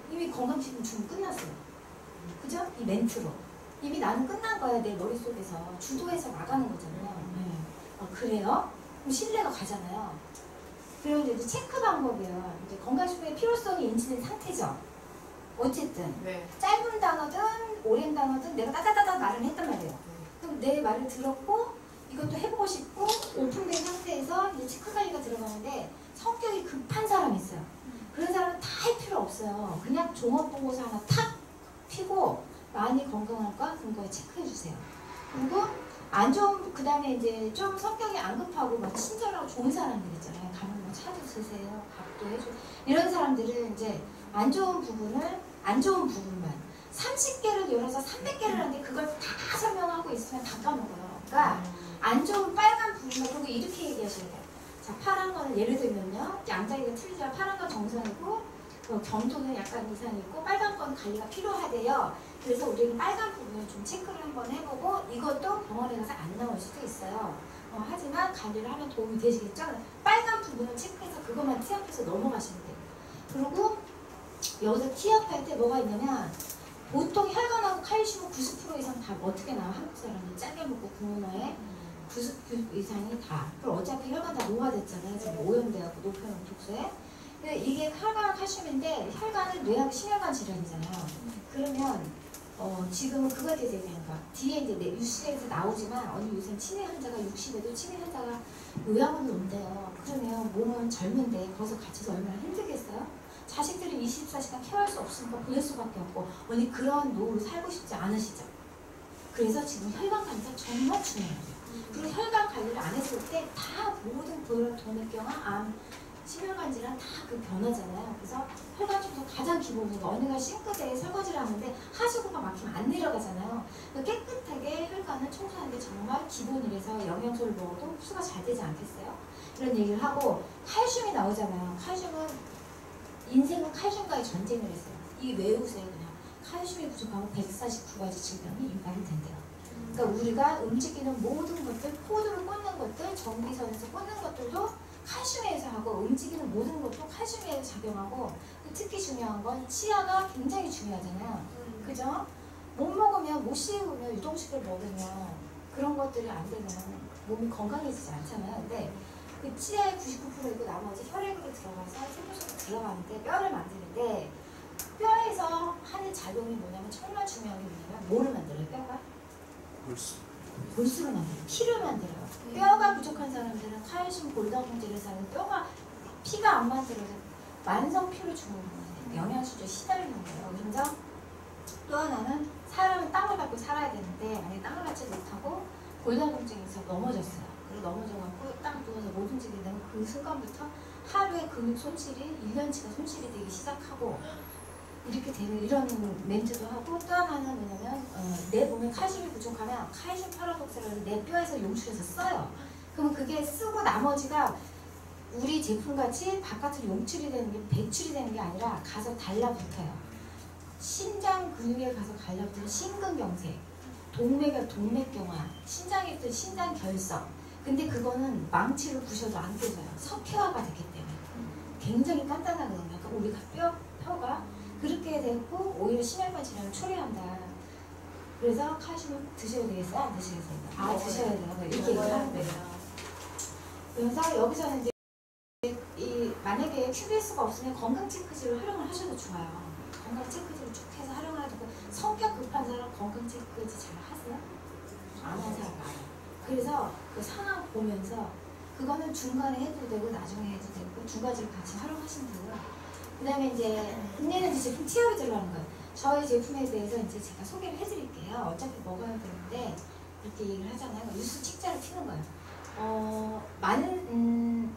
이미 건강식품 주문 끝났어요. 그죠? 이 멘트로. 이미 나는 끝난 거야, 내 머릿속에서. 주도해서 나가는 거잖아요. 그래요? 그럼 신뢰가 가잖아요. 그리고 이제 체크 방법이에요. 이제 건강식품의 필요성이 인지된 상태죠. 어쨌든 네. 짧은 단어든 오랜 단어든 내가 따다다다 말을 했단 말이에요. 그럼 내 말을 들었고 이것도 해보고 싶고 오픈된 상태에서 이제 체크 관리가 들어가는데 성격이 급한 사람이 있어요. 그런 사람은 다 할 필요 없어요. 그냥 종합보고서 하나 탁 피고 많이 건강할까? 그런 거에 체크해주세요. 그리고 안 좋은, 그 다음에 이제 좀 성격이 안 급하고 막 친절하고 좋은 사람들 있잖아요. 가면 뭐 차도 드세요. 밥도 해줘. 이런 사람들은 이제 안 좋은 부분만 30개를 열어서 300개를 하는데 그걸 다 설명하고 있으면 다 까먹어요. 그러니까 안 좋은 빨간 부분만, 그리고 이렇게 얘기하셔야 돼요. 자, 파란 거는 예를 들면요. 양자기가 틀리지만 파란 건 정상이고 경도는 약간 이상이고 빨간 건 관리가 필요하대요. 그래서 우리는 빨간 부분을 좀 체크를 한번 해보고 이것도 병원에 가서 안 나올 수도 있어요. 하지만 관리를 하면 도움이 되시겠죠? 빨간 부분을 체크해서 그것만 티업해서 넘어가시면 돼요. 그리고 여기서 티업할 때 뭐가 있냐면 보통 혈관하고 칼슘은 90% 이상 다 어떻게 나와? 한국 사람들 짧게 먹고 국문화에 90% 이상이 다. 그럼 어차피 혈관 다 노화됐잖아요. 지금 오염되고 노폐물 독소에. 근데 이게 혈관 칼슘인데 혈관은 뇌하고 심혈관 질환이잖아요. 그러면 지금은 그거에 대해서 얘기하는 거야. 뒤에 이제 뉴스에서 나오지만 어느 요새 치매 환자가 60에도 치매 환자가 요양원을 온대요. 그러면 몸은 젊은데 거기서 갇혀서 얼마나 힘들겠어요? 자식들이 24시간 케어할 수 없으니까 보낼 수밖에 없고 언니 그런 노후를 살고 싶지 않으시죠? 그래서 지금 혈관 관리가 정말 중요해요. 그리고 혈관 관리를 안 했을 때 다 모든 동맥경화, 암, 심혈관 질환 다 그 변하잖아요. 그래서 혈관 청소 가장 기본이고 언니가 싱크대에 설거지를 하는데 하수구가 막히면 안 내려가잖아요. 그러니까 깨끗하게 혈관을 청소하는 게 정말 기본이라서 영양소를 먹어도 흡수가 잘 되지 않겠어요? 이런 얘기를 하고 칼슘이 나오잖아요. 칼슘은 인생은 칼슘과의 전쟁을 했어요. 이게 외우세요 그냥. 칼슘이 부족하면 149가지 질병이 유발이 된대요. 그러니까 우리가 움직이는 모든 것들, 코드를 꽂는 것들, 전기선에서 꽂는 것들도 칼슘에 의해서 하고 움직이는 모든 것도 칼슘에 의해서 작용하고 특히 중요한 건 치아가 굉장히 중요하잖아요. 그죠? 못 먹으면 못 씹으면 유동식을 먹으면 그런 것들이 안 되면 몸이 건강해지지 않잖아요. 근데 그 치아의 99%이고 나머지 혈액으로 들어가서 세포속으로 들어가는데 뼈를 만드는데 뼈에서 하는 작용이 뭐냐면 정말 중요한 게 뭐냐면 뭐를 만들어요? 뼈가? 골수를 만들어요. 피를 만들어요. 뼈가 부족한 사람들은 칼슘 골다공증을 사는 뼈가 피가 안 만들어서 만성피로 죽는 거예요. 영양실조에 시달리는 거예요. 그래서 또 하나는 사람은 땅을 밟고 살아야 되는데 만약에 땅을 밟지 못하고 골다공증에서 넘어졌어요. 그리고 넘어져갖고 땅 누워서 못 움직이게 되면 그 순간부터 하루에 근육 손실이 1년치가 손실이 되기 시작하고 이렇게 되는 이런 멘트도 하고 또 하나는 뭐냐면 내 몸에 칼슘이 부족하면 칼슘 파라독스를 내 뼈에서 용출해서 써요. 그러면 그게 쓰고 나머지가 우리 제품같이 바깥으로 용출이 되는 게 배출이 되는 게 아니라 가서 달라붙어요. 신장 근육에 가서 달라붙는 심근경색, 동맥경화, 신장에 있던 신장결석. 근데 그거는 망치로 부셔도 안 깨져요. 석회화가 됐기 때문에. 굉장히 단단하거든요. 그러니까 우리가 뼈가 그렇게 되고 오히려 심혈관 질환을 초래한다. 그래서 칼슘을 드셔야 되겠어요? 안 드시겠어요? 드셔야 돼요. 이렇게 얘기를 하는 거예요. 그래서 여기서는 이제 만약에 QBS가 없으면 건강 체크지를 활용을 하셔도 좋아요. 건강 체크지를 쭉 해서 활용을 하고 성격 급한 사람 건강 체크지 잘 하세요? 안 하는 사람 많아요. 그래서 그 상황 보면서 그거는 중간에 해도 되고 나중에 해도 되고 두 가지를 같이 활용하시면 되고요. 그 다음에 이제 국내는 이제 제품 티업이 들어가는 거예요. 저희 제품에 대해서 이제 제가 소개를 해드릴게요. 어차피 먹어야 되는데 이렇게 얘기를 하잖아요. 뉴스 책자를 튀는 거예요. 많은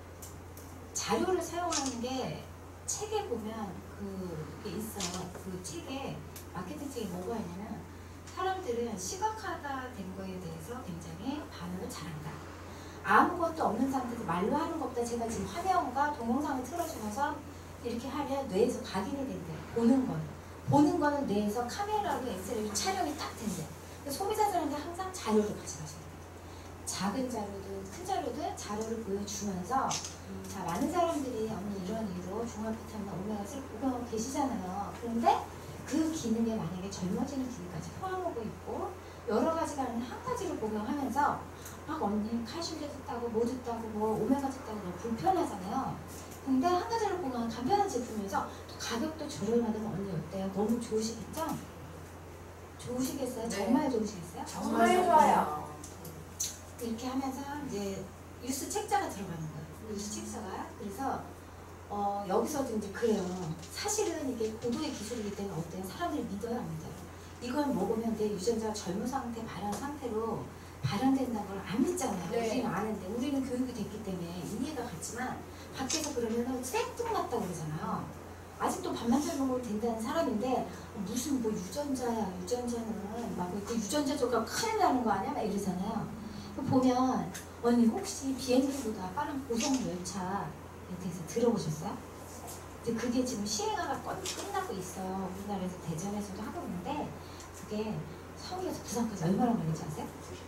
자료를 사용하는 게 책에 보면 그게 있어요. 그 책에 마케팅 책에 뭐가 있냐면 사람들은 시각화된 거에 대해서 굉장히 반응을 잘한다. 아무것도 없는 상태에서 말로 하는 것보다 제가 지금 화면과 동영상을 틀어주면서 이렇게 하면 뇌에서 각인이 된대요. 보는 거는 뇌에서 카메라로 엑스레이로 촬영이 딱 된대요. 소비자들한테 항상 자료를 가져가셔야 돼요. 작은 자료든 큰 자료든 자료를 보여주면서 자, 많은 사람들이 언니 이런 이유로 종합 비타민 오메가3 복용하고 계시잖아요. 그런데 그 기능에 만약에 젊어지는 기능까지 포함하고 있고 여러 가지가 아닌 한 가지를 복용하면서 막 언니 칼슘제 듣다고 뭐 듣다고 뭐 오메가 듣다고 너무 불편하잖아요. 근데 한 가지를 보면 간편한 제품이어서 또 가격도 저렴하다면 언니 어때요? 너무 좋으시겠죠? 좋으시겠어요? 네. 정말 좋으시겠어요? 정말 좋아요. 이렇게 하면서 이제 뉴스 책자가 들어가는 거예요. 뉴스 책자가. 그래서 여기서도 이제 그래요. 사실은 이게 고도의 기술이기 때문에 어때요? 사람들이 믿어요, 안 믿어요? 이걸 먹으면 내 유전자가 젊은 상태, 발현 상태로 발현된다는 걸 안 믿잖아요. 네. 우리는 아는데, 우리는 교육이 됐기 때문에 이해가 갔지만 밖에서 그러면 쌩뚱맞다고 그러잖아요. 아직도 밥만 잘 먹으면 된다는 사람인데 무슨 뭐 유전자는 막 그 유전자 조각 큰일 나는 거 아니야? 막 이러잖아요. 보면 언니 혹시 비행기보다 빠른 고속 열차에 대해서 들어보셨어요? 근데 그게 지금 시행화가 끝나고 있어요. 우리나라에서 대전에서도 하고 있는데 그게 서울에서 부산까지 얼마나 걸리지 아세요?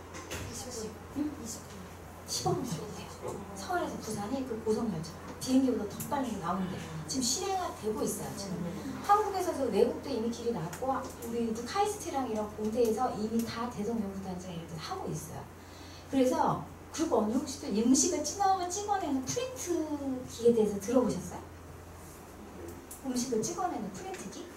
15분 걸린대요. 서울에서 부산이 그 고속 열차 비행기보다 더 빨리 나오는데 지금 실행화 되고 있어요. 지금 한국에서도 외국도 이미 길이 나왔고 우리도 카이스트랑 이런 공대에서 이미 다 대성연구단장 이런 데 하고 있어요. 그래서 그리고 언니 혹시 또 음식을 찍어내는 프린트기에 대해서 들어보셨어요? 음식을 찍어내는 프린트기?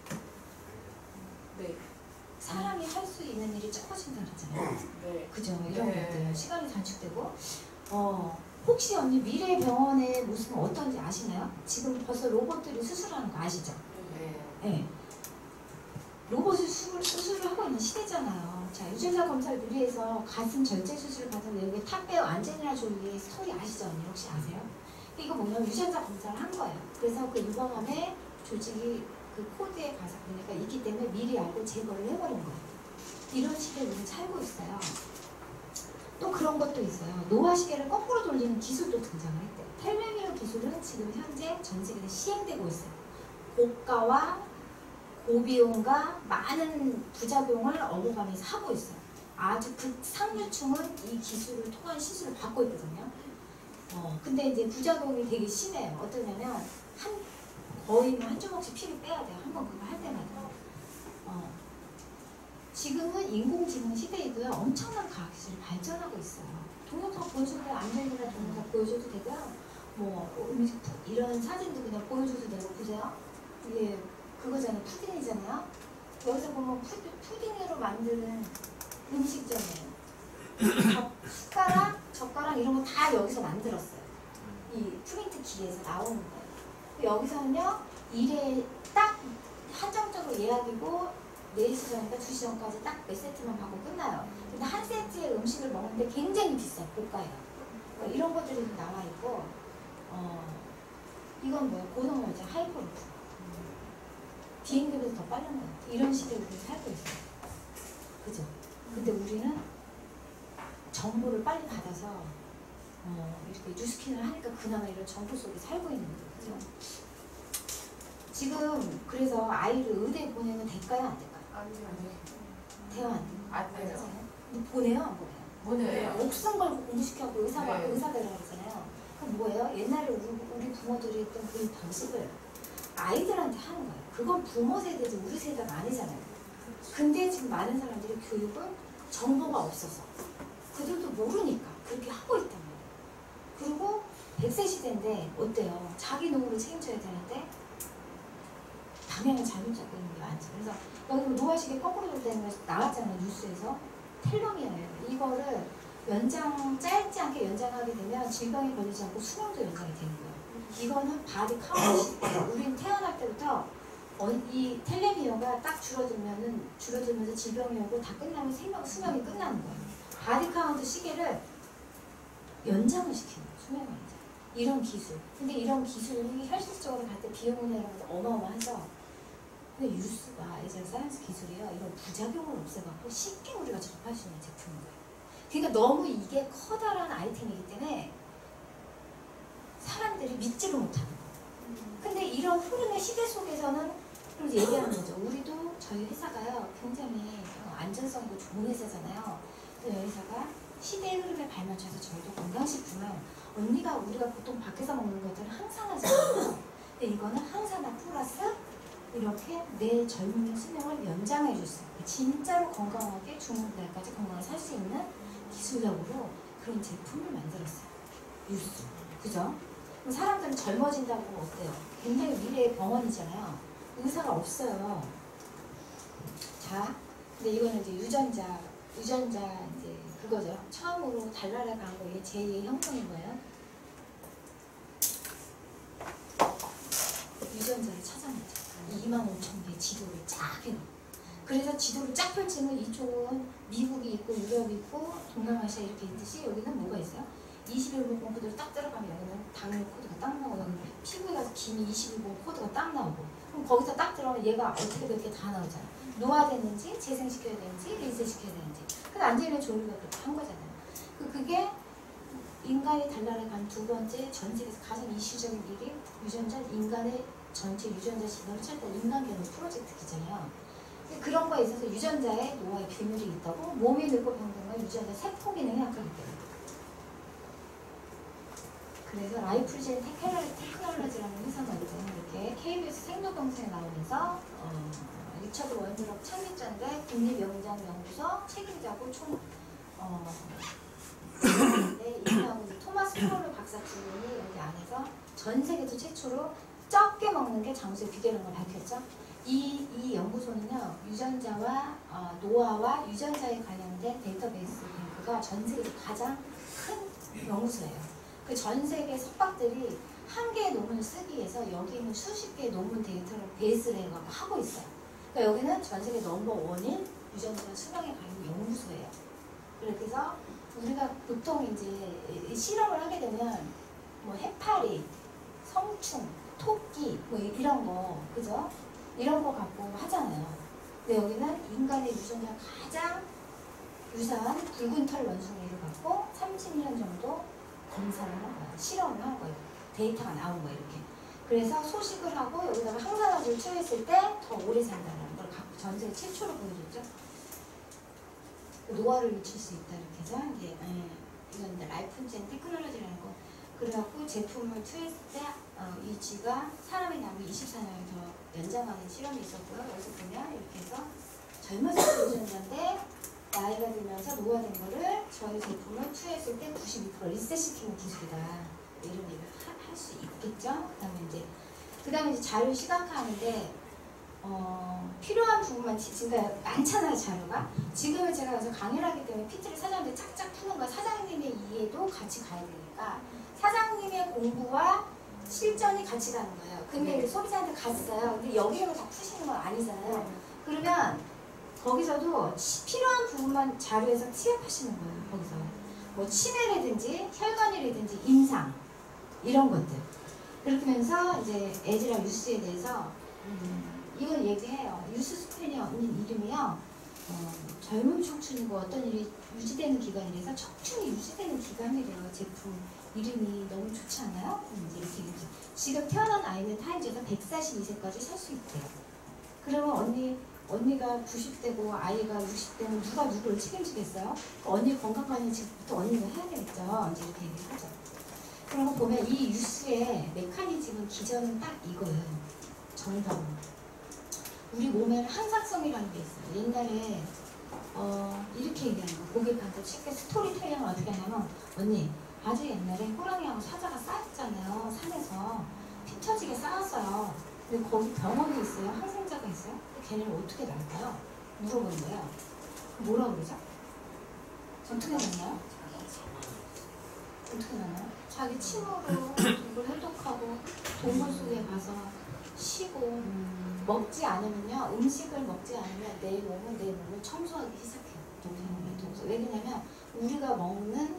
네. 사람이 할 수 있는 일이 적어진다 그랬잖아요. 네. 그죠? 이런 네. 것들 시간이 단축되고 혹시 언니 미래 병원의 모습은 어떤지 아시나요? 지금 벌써 로봇들이 수술하는 거 아시죠? 네. 네. 로봇이 수술을 하고 있는 시대잖아요. 자, 유전자 검사를 누리해서 가슴 절제 수술을 받은 여기 탑배우 안젤리나 졸리 스토리 아시죠? 언니 혹시 아세요? 이거 보면 유전자 검사를 한 거예요. 그래서 그 유방암에 조직이 그 코드에 가서 그러니까 있기 때문에 미리 알고 제거를 해버린 거예요. 이런 시대에 우리 살고 있어요. 또 그런 것도 있어요. 노화시계를 거꾸로 돌리는 기술도 등장을 했대요. 텔레미어 기술은 지금 현재 전 세계에 시행되고 있어요. 고가와 고비용과 많은 부작용을 업어가면서 하고 있어요. 아주 극상류층은 이 기술을 통한 시술을 받고 있거든요. 근데 이제 부작용이 되게 심해요. 어떠냐면 거의 한 주먹씩 피를 빼야 돼요. 한 번 그거 할 때마다. 지금은 인공지능 시대이고요. 엄청난 과학기술이 발전하고 있어요. 동영상 보여줘도 돼요. 안젤리나 동영상 보여줘도 되고요. 뭐 음식 이런 사진도 그냥 보여줘도 되고 보세요. 이게 그거잖아요. 푸딩이잖아요. 여기서 보면 푸딩으로 만드는 음식점이에요. 숟가락, 젓가락 이런 거 다 여기서 만들었어요. 이 프린트 기에서 나오는 거예요. 여기서는요. 일에 딱 한정적으로 예약이고 4시 전이니까 2시 전까지 딱 몇 세트만 받고 끝나요. 근데 한 세트의 음식을 먹는데 굉장히 비싸요. 고가예요. 이런 것들이 나와 있고 이건 뭐예요? 고성열차 하이퍼루프. 비행기보다 더 빠른 거예요. 이런 시대에 우리 살고 있어요. 그죠? 근데 우리는 정보를 빨리 받아서 이렇게 뉴스킨을 하니까 그나마 이런 정보 속에 살고 있는 거죠. 그죠? 지금 그래서 아이를 의대에 보내면 될까요? 안 될까요? 돼요? 안 돼요? 안 돼요. 근데 보내요? 안 보내요? 뭐네요? 목숨 걸고 공부시켜갖고 의사가 네. 되라고 그러잖아요. 그럼 뭐예요? 옛날에 우리 부모들이 했던 그 방식을 아이들한테 하는 거예요. 그건 부모 세대도 우리 세대가 아니잖아요. 근데 지금 많은 사람들이 교육은 정보가 없어서 그들도 모르니까 그렇게 하고 있단 말이에요. 그리고 100세 시대인데 어때요? 자기 노후를 책임져야 되는데 방향을 잘못 잡고 있는 게 많죠. 그래서 여기 노화시계 거꾸로 돌다는 거 나왔잖아요. 뉴스에서. 텔로미어예요. 이거를 짧지 않게 연장하게 되면 질병이 걸리지 않고 수명도 연장이 되는 거예요. 이거는 바디 카운트. 우린 태어날 때부터 이 텔레미어가 딱 줄어들면서 질병이 오고 다 끝나면 수명이 끝나는 거예요. 바디 카운트 시계를 연장을 시키는 거예요. 수명을 연장. 이런 기술. 근데 이런 기술이 현실적으로 갈 때 비용이나 이런 것도 어마어마하죠. 근데 뉴스가 이제 사이언스 기술이요. 이런 부작용을 없애갖고 쉽게 우리가 접할 수 있는 제품인 거예요. 그러니까 너무 이게 커다란 아이템이기 때문에 사람들이 믿지를 못하는 거예요. 근데 이런 흐름의 시대 속에서는 그럼 얘기하는 거죠. 우리도 저희 회사가요. 굉장히 안전성이고 좋은 회사잖아요. 저희 회사가 시대의 흐름에 발맞춰서 저희도 건강식품을 언니가 우리가 보통 밖에서 먹는 것들은 항산화잖아요. 근데 이거는 항산화 플러스 이렇게 내 젊은 수명을 연장해 줄 수 있고 진짜로 건강하게 죽는 날까지 건강하게 살 수 있는 기술력으로 그런 제품을 만들었어요. 유수. 그죠? 그럼 사람들은 젊어진다고 어때요? 굉장히 미래의 병원이잖아요. 의사가 없어요. 자, 근데 이거는 이제 유전자 이제 그거죠. 처음으로 달나라에 간 거에 제2의 혁명인 거예요. 유전자를 찾아냈죠. 25,000개의 지도를 쫙 해놓고. 그래서 지도를 쫙 펼치면 이쪽은 미국이 있고 유럽이 있고 동남아시아 이렇게 있듯이 여기는 뭐가 있어요? 21번 코드를 딱 들어가면 여기는 당뇨 코드가 딱 나오고 피부에 가서 김이 21번 코드가 딱 나오고 그럼 거기서 딱 들어가면 얘가 어떻게 이렇게 다 나오잖아요. 노화됐는지 재생시켜야 되는지 리셋시켜야 되는지 근데 안젤리나 졸리가 그렇게 한 거잖아요. 그게 인간이 달나라에 간 두 번째 전 세계에서 가장 이슈적인 일이 유전자 인간의 전체 유전자 진화를 찾다 인간 개념 프로젝트잖아요. 그런 거에 있어서 유전자의 노화의 비밀이 있다고 몸이 늙고 병든건 유전자 세포 기능이 약화됐대요. 그래서 라이프젠 테크놀로지라는 회사가 있거든요. 이렇게 KBS 생로병사에 나오면서 리처드 원유럽 창립자인데 국립영장연구소 책임자고 이분하고 토마스 프로르 박사 두 분이 여기 안에서 전 세계에서 최초로 적게 먹는 게 장수의 비결인 걸 밝혔죠. 이 연구소는요 유전자와 노화와 유전자에 관련된 데이터베이스 뱅크가 전 세계에서 가장 큰 연구소예요. 그 전 세계 석박들이 한 개의 논문을 쓰기 위해서 여기 있는 수십 개의 논문 데이터를 베이스를 해가지고 하고 있어요. 그러니까 여기는 전 세계 넘버원인 유전자 수명에 관련 연구소예요. 그래서 우리가 보통 이제 실험을 하게 되면 뭐 해파리, 성충, 토끼 뭐 이런 거 그죠? 이런 거 갖고 하잖아요. 근데 여기는 인간의 유전자 가장 유사한 붉은 털 원숭이를 갖고 30년 정도 검사를 한 거예요. 실험을 한 거예요. 데이터가 나온 거예요. 이렇게. 그래서 소식을 하고 여기다가 항산화제를 투여했을 때 더 오래 산다는 걸 갖고 전 세계 최초로 보여줬죠. 노화를 늦출 수 있다 이렇게 해서 이제 이건 이제 라이프젠 테크놀로지라는 거. 그래갖고 제품을 투여했을 때 이 쥐가 사람의 나이 24년을 더 연장하는 실험이 있었고요. 여기서 보면 이렇게 해서 젊었을 때 유전자인데 나이가 들면서 노화된 거를 저희 제품을 투여했을 때 92% 리셋시키는 기술이다. 이런 얘기를 할 수 있겠죠. 그다음에 이제 자료 시각화하는데 필요한 부분만 지금 많잖아요 자료가. 지금은 제가 가서 강의를 하기 때문에 PT를 사장님한테 착착 푸는 거 사장님의 이해도 같이 가야 되니까 사장님의 공부와 실전이 같이 가는 거예요. 근데 이제 소비자한테 갔어요. 근데 여기에만 다 푸시는 건 아니잖아요. 그러면 거기서도 필요한 부분만 자료에서 취합하시는 거예요. 거기서 뭐 치매라든지 혈관이라든지 임상 이런 것들. 그렇게 하면서 이제 에즈라 유스에 대해서 이건 얘기해요. 유스 스페인이 없는 이름이요. 젊은 청춘이고 어떤 일이 유지되는 기간이라서 청춘이 유지되는 기간이래요. 제품 이름이 너무 좋지 않아요? 이제 이렇게 얘기하죠. 지금 태어난 아이는 타임즈에서 142세까지 살 수 있대요. 그러면 언니가 90대고 아이가 60대면 누가 누구를 책임지겠어요? 언니 건강관리 지금부터 언니가 해야 되겠죠. 이제 이렇게 얘기를 하죠. 그런 거 보면 이 유수의 메커니즘은 기전은 딱 이거예요. 정답은. 우리 몸에는 항상성이라는 게 있어요. 옛날에 이렇게 얘기하는 거. 고객한테 쉽게 스토리텔링을 어떻게 하냐면 언니 아주 옛날에 호랑이하고 사자가 싸웠잖아요. 산에서 피 터지게 싸웠어요. 근데 거기 병원이 있어요. 항생자가 있어요. 근데 걔네를 어떻게 날까요? 물어보는 거예요. 뭐라 그러죠? 어떻게 났나요? 어떻게 났나요? 자기 침으로 독을 해독하고 동물 속에 가서 쉬고 먹지 않으면요. 음식을 먹지 않으면 내 몸을 청소하기 시작해요. 독소. 왜냐면 우리가 먹는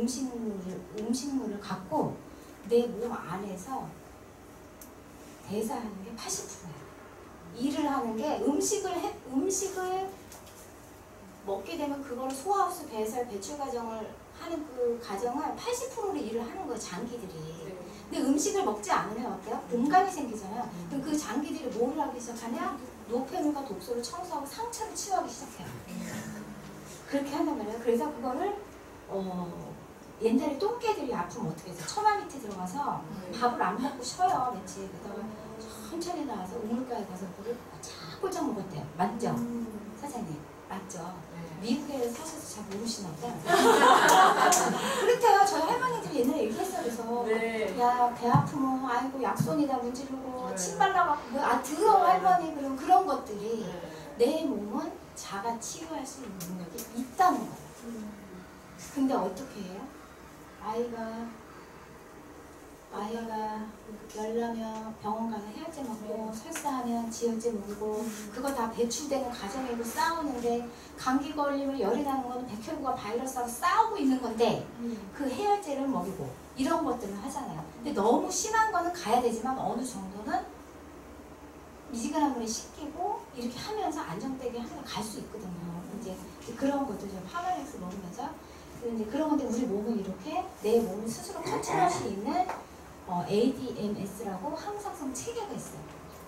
음식물을 갖고 내 몸 안에서 대사하는 게 80%예요. 일을 하는 게 음식을 먹게 되면 그걸 소화흡수, 배설, 배출 과정을 하는 그 과정을 80%를 일을 하는 거예요. 장기들이. 근데 음식을 먹지 않으면 어때요? 공간이 생기잖아요. 그럼 그 장기들이 뭘 하기 시작하냐? 노폐물과 독소를 청소하고 상처를 치유하기 시작해요. 그렇게 한단 말이에요. 그래서 그거를 옛날에 똥개들이 아프면 어떻게 해서 처마 밑에 들어가서 밥을 안 먹고 쉬어요 며칠. 그러다가 천천히 나와서 우물가에 가서 물을 꼴짝꼴짝 먹었대요. 맞죠? 사장님 맞죠? 미국에 사셔서 잘 모르시나 보다. 그렇대요. 저희 할머니들이 옛날에 얘기했어. 그래서 야 배 아프면 아이고 약손이다 문지르고 침 발라갖고 더러워 할머니. 그런 것들이 내 몸은 자가 치유할 수 있는 능력이 있다는 거예요. 근데 어떻게 해요? 아이가 열나면 병원 가서 해열제 먹고 설사하면 지혈제 먹고 그거 다 배출되는 과정이고 싸우는데 감기 걸리면 열이 나는 건 백혈구가 바이러스하고 싸우고 있는 건데 그 해열제를 먹이고 이런 것들을 하잖아요. 근데 너무 심한 거는 가야 되지만 어느 정도는 미지근한 물에 씻기고 이렇게 하면서 안정되게 하면 갈 수 있거든요. 이제 그런 것들 좀 파마렉스 먹으면서 이제 그런 건데 우리 몸은 이렇게 내 몸을 스스로 컨트롤할 수 있는 ADMS라고 항상성 체계가 있어요.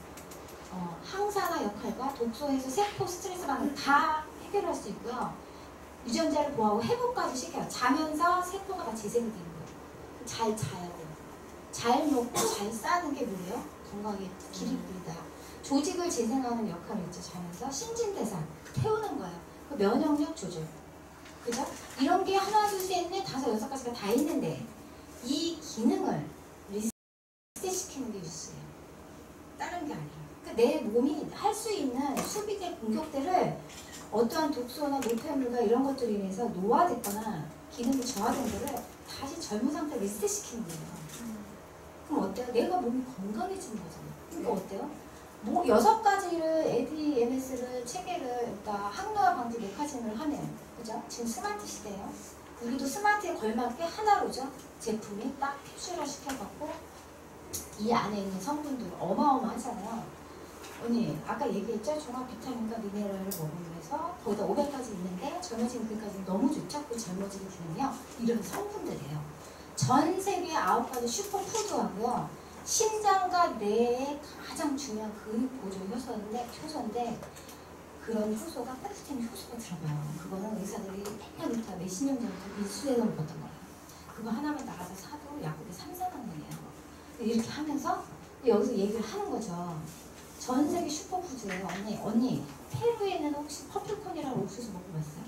항산화 역할과 독소해소, 세포 스트레스 반응 다 해결할 수 있고요. 유전자를 보호하고 회복까지 시켜요. 자면서 세포가 다 재생이 되는 거예요. 잘 자야 돼요. 잘 먹고 잘 싸는 게 뭐예요? 건강에 기립니다. 조직을 재생하는 역할을 있죠. 자면서 신진대사 태우는 거예요. 그 면역력 조절. 그죠? 이런 게 하나, 둘, 셋, 넷, 다섯, 여섯 가지가 다 있는데 이 기능을 리셋시키는 게 뉴스예요. 다른 게 아니라. 그러니까 내 몸이 할 수 있는 수비대 공격들을 어떠한 독소나 노폐물과 이런 것들로 인해서 노화됐거나 기능이 저하된 거를 다시 젊은 상태로 리셋시키는 거예요. 그럼 어때요? 내가 몸이 건강해지는 거잖아요. 그러니까 어때요? 뭐 6가지를 ADMS를 체계를 그러니까 항노화 방지 메커니즘을 하네요. 그죠? 지금 스마트 시대예요. 우리도 스마트에 걸맞게 하나로죠. 제품이 딱 캡슐화 시켜갖고 이 안에 있는 성분들 어마어마하잖아요. 언니 아까 얘기했죠? 종합 비타민과 미네랄을 먹으면서 거기다 500가지 있는데 젊어지는 그까지 너무 좋죠? 그 젊어지는 기능이요. 이런 성분들이에요. 전 세계 9가지 슈퍼푸드하고요. 심장과 뇌의 가장 중요한 근육 보조 효소인데 그런 효소가 펜스템 효소가 들어가요. 그거는 의사들이 옛날부터 몇십 년 전부터 밀수해서 먹었던 거예요. 그거 하나만 나가서 사도 약국에 3, 4만 원이에요. 이렇게 하면서 여기서 얘기를 하는 거죠. 전 세계 슈퍼푸드예요. 언니 페루에는 혹시 퍼플콘이라는 옥수수 먹어봤어요?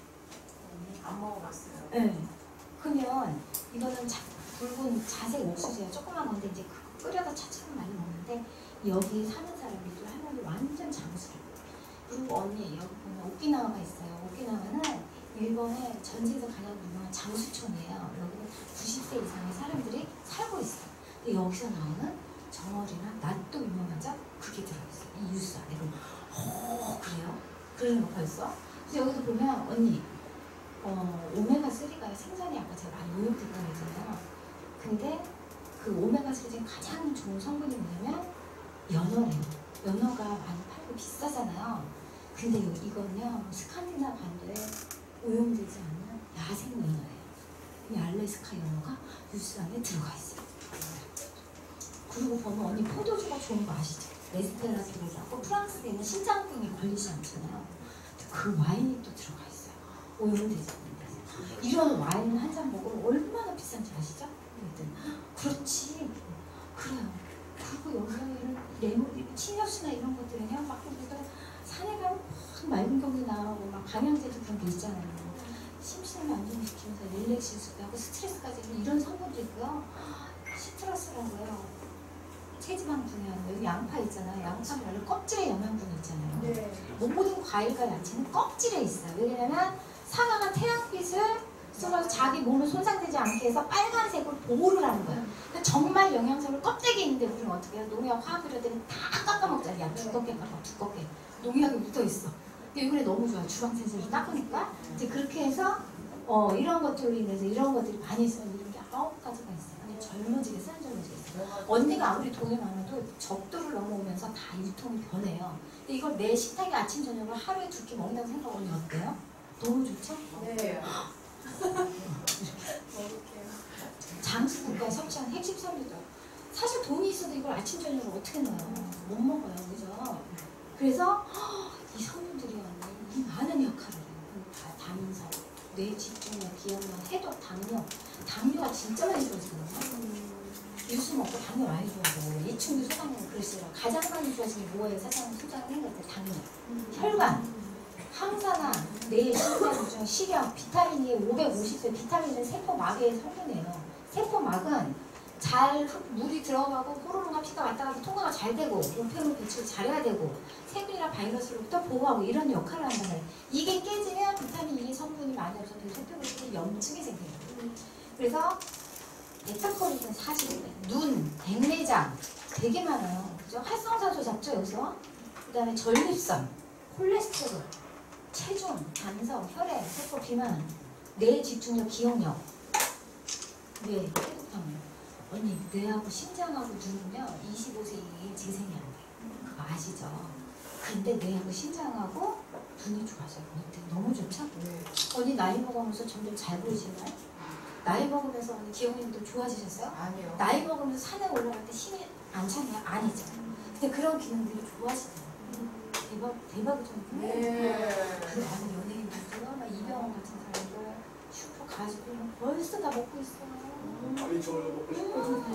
안 먹어봤어요. 네. 그러면 이거는 붉은 자색 옥수수예요. 조그만 건데 이제 끓여서 차차로 많이 먹는데 여기 사는 사람들도 할머니 완전 장수예요. 그리고 언니 여기 보면 오키나와가 있어요. 오키나와는 일본의 전세에서 가장 유명한 장수촌이에요. 여기는 90세 이상의 사람들이 살고 있어요. 근데 여기서 나오는 정어리나 낫도 유명하죠? 그게 들어있어요. 이 유수 안에. 그럼 그래요? 그러는 거 벌써? 그래서 여기도 보면 언니 오메가3가 생선이 아까 제가 많이 오염됐다고 했잖아요. 근데 그 오메가3 중에 가장 좋은 성분이 뭐냐면 연어래요. 연어가 많이 팔고 비싸잖아요. 근데 이건요 스칸디나 반도에 오염되지 않는 야생 연어예요. 이 알래스카 연어가 유수 안에 들어가 있어요. 그리고 보면 언니 포도주가 좋은 거 아시죠? 레스테라트라고 프랑스에 있는 신장병이 걸리지 않잖아요. 그 와인이 또 들어가 있어요. 오염되지 않는데 이런 와인 한 잔 먹으면 얼마나 비싼지 아시죠? 그렇지. 그래요. 그리고 여기는 레몬, 침엽수나 이런 것들은요 막 산에 가면 막 맑은 공기 나오고 막 방향제도 그런 게 있잖아요. 심신을 안정시키면서 릴렉스하고 스트레스까지 이런 성분도 있고요. 시트러스라고요. 체지방 분해하는 여기 양파 있잖아요. 양파는 원래 껍질에 영양분이 있잖아요. 네. 모든 과일과 야채는 껍질에 있어요. 왜냐면 상아가 태양빛을 쏘면서 자기 몸을 손상되지 않게 해서 빨간색으로 보호를 하는 거예요. 그러니까 정말 영양소를 껍데기에 있는데 우리는 어떻게 해요? 농약 화학비료들은 다 깎아먹잖아요. 야 두껍게 깎아 두껍게. 농약이 묻어있어. 근데 이번에 너무 좋아요. 주방 센서를 닦으니까 이제 그렇게 해서 이런 것들로 인해서 이런 것들이 많이 있으면 이런 게 9가지가 있어요. 근데 젊어지겠어요? 안 젊어지겠어요? 언니가 아무리 돈이 많아도 적도를 넘어오면서 다 유통이 변해요. 근데 이걸 내 식탁에 아침 저녁을 하루에 2끼 먹는다고 생각하면 어때요? 너무 좋죠? 네. 장수국가에 섭취한 핵식선이죠. 사실 돈이 있어도 이걸 아침 저녁을 어떻게 넣어요? 못 먹어요, 그죠? 그래서 이 성분들이 이 많은 역할을 해요. 다민성, 뇌 집중력, 기억력, 해독, 당뇨가 진짜 많이 좋아지거든요. 뉴스 먹고 당뇨 많이 좋아져요. 이충주 소장님 그러시더라고요. 가장 많이 좋아지는 게 뭐예요? 사장님 소장님 생각할 때 당뇨, 혈관, 항산화, 뇌 신장 중 식욕, 비타민이 550배, 비타민은 세포막의 성분이에요. 세포막은 잘 물이 들어가고 호르몬과 피가 왔다 갔다 통과가 잘 되고 우편물 배출이 잘해야 되고 세균이나 바이러스로부터 보호하고 이런 역할을 한단 말이에요. 이게 깨지면 비타민 E 성분이 많이 없어서 세포에 염증이 생겨요. 그래서 베타커리는 사실 눈, 백내장 되게 많아요. 그죠? 활성산소 잡죠 여기서. 그 다음에 전립선, 콜레스테롤, 체중, 간섭, 혈액, 세포 비만, 뇌 집중력, 기억력, 뇌 회복하면 언니 뇌하고 심장하고 눈은요 25세 이후에 재생이 안 돼요. 그거 아시죠? 근데 뇌하고 심장하고 눈이 좋아져요. 너무 좋죠? 언니 나이 먹으면서 점점 잘 보이시나요? 나이 먹으면서 언니 기억력도 좋아지셨어요? 아니요. 나이 먹으면서 산에 올라갈 때 힘이 안 차나요? 아니죠. 근데 그런 기능들이 좋아지더라고요. 대박이죠. 근데 나는 연예인들도 막 이병헌 같은 사람들 슈퍼 가지고 벌써 다 먹고 있어요. 아니 저를 먹고 싶어요.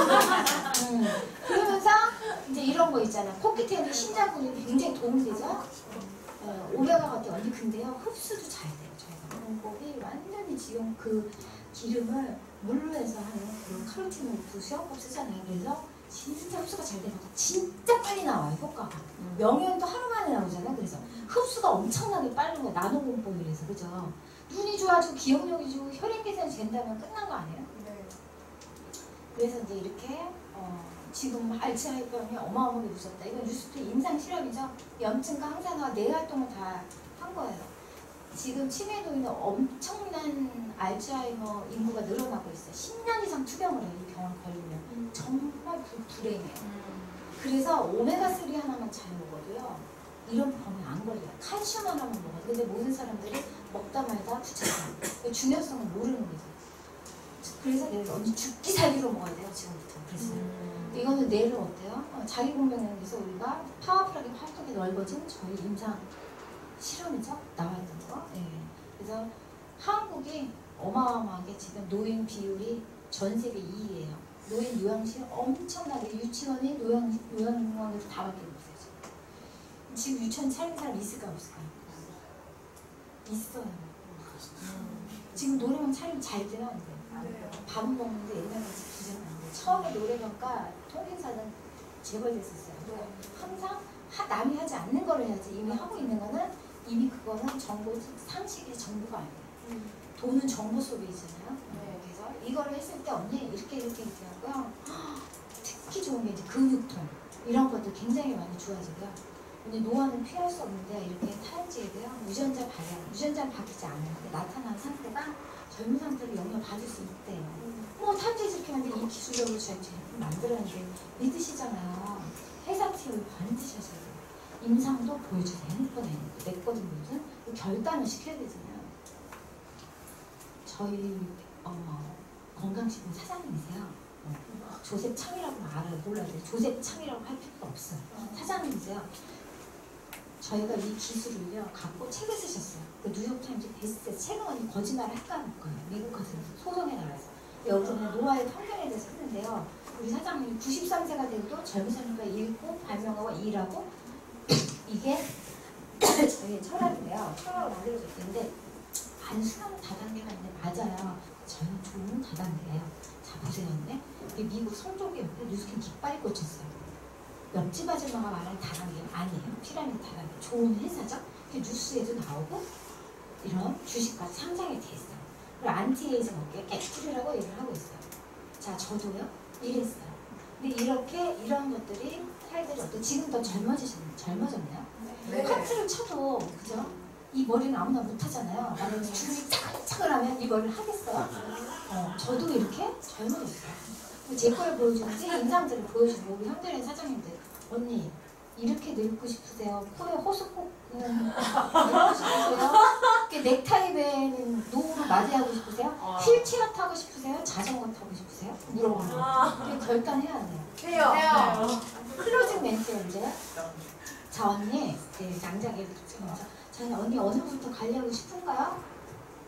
그러면서 이제 이런 거 있잖아. 코끼태는 심장 근육이 굉장히 도움이 되죠. 오메가 같은 언니 근데요 흡수도 잘 돼요. 저희가 먹는 거기 완전히 지금 그 기름을 물로 해서 하는 그런 카로틴을 수영법 쓰잖아요. 그래서 진짜 흡수가 잘 되면 진짜 빨리 나와요 효과가. 명현도 하루 만에 나오잖아요. 그래서 흡수가 엄청나게 빠른 거예요. 나노공법이라서 그죠. 눈이 좋아지고 기억력이 좋고 혈액 개선이 된다면 끝난 거 아니에요? 네. 그래서 이제 이렇게 지금 알츠하이머병이 어마어마하게 무섭다. 이건 뉴스도 임상 실험이죠. 염증과 항산화 뇌 활동을 다 한 거예요. 지금 치매 노인은 엄청난 알츠하이머 인구가 늘어나고 있어요. 10년 이상 투병을 해요. 이 병원 걸리면. 정말 불행해요. 그래서 오메가3 하나만 잘 먹어도요. 이런 병이 안 걸려요. 칼슘 하나만 먹어도. 근데 모든 사람들이 먹다 말다 부채잖아요. 중요성을 모르는 거죠. 그래서 내가 언제 죽기 살기로 먹어야 돼요. 지금부터. 그랬어요. 이거는 뇌를 어때요? 자기 공명에서 우리가 파워풀하게 활동이 넓어진 저희 임상 실험이죠? 나왔던 거. 네. 그래서 한국이 어마어마하게 지금 노인 비율이 전 세계 2위예요. 노인 요양실 엄청나게 유치원이 요양원으로 다 바뀌고 있어요. 지금 유치원 차린 사람 있을까 없을까요? 있어요. 지금 노래방 차리면 잘 돼요? 안 돼요? 밥은 먹는데 옛날같이 부자는 안 돼요. 처음에 노래방과 통행사는 재벌됐었어요. 항상 남이 하지 않는 거를 해야지. 이미 하고 있는 거는 이미 그거는 정보, 상식이 정보가 아니에요. 돈은 정보 소비잖아요. 그래서 이거를 했을 때 언니 이렇게 하고요. 특히 좋은 게 이제 근육통 이런 것도 굉장히 많이 좋아지고요. 근데 노화는 피할 수 없는데 이렇게 탈지에도요. 유전자 발현, 유전자는 바뀌지 않는데 나타난 상태가 젊은 상태로 영향받을 수 있대요. 뭐 탈지 이렇게 하는데 이 기술력으로 잘 만들었는데 믿으시잖아요. 해상티를 반드시 하셔야 돼요. 임상도 보여주세요. 핸드폰에 냈거든요. 무슨 결단을 시켜야 되잖아요. 저희 건강식품 사장님이세요. 조셉 창이라고 알아요. 몰라요. 조셉 창이라고 할 필요가 없어요. 사장님이세요. 저희가 이 기술을요 갖고 책을 쓰셨어요. 그 뉴욕타임즈 베스트셀러 책은 언니 거짓말을 할까 할 거예요. 미국 가서 소송에 나가서 여기서는 노화의 편견에 대해서 했는데요. 우리 사장님이 93세가 돼도 젊은 사람과 읽고 발명하고 일하고 이게 저희의 철학인데요. 철학을 만들어줬는데 단순한 다단계가 있는데 맞아요. 저는 좋은 다단계예요. 자 보세요. 이게 미국 성조기 옆에 뉴스킨 깃발이 꽂혔어요. 옆집 아줌마가 말하는 다단계는 아니에요. 피라미드 다단계. 좋은 회사죠. 뉴스에도 나오고 이런 주식까지 상장이 돼 있어요. 그리고 안티에이징 업계에 깨트리라고 얘기를 하고 있어요. 자 저도요. 이랬어요. 근데 이렇게 이런 것들이 살들이 어때? 지금 더 젊어졌나요? 네. 카트를 쳐도 그죠? 이 머리는 아무나 못하잖아요. 만약에 주름이 차근차근 하면 이 머리를 하겠어요? 저도 이렇게 젊어졌어요. 제 거를 보여주는지 인상들을 보여주고 우리 현대인 사장님들 언니 이렇게 늙고 싶으세요? 코에 호수꼭 늙고 싶으세요? 넥타이 밴 노후를 맞이하고 싶으세요? 휠체어 타고 싶으세요? 자전거 타고 싶으세요? 물어보는 거예요. 결단해야 돼요. 해요. 클로징 멘트요 이제. 자 언니, 네, 양자기를 붙이면서 자 언니 어느부터 관리하고 싶은가요?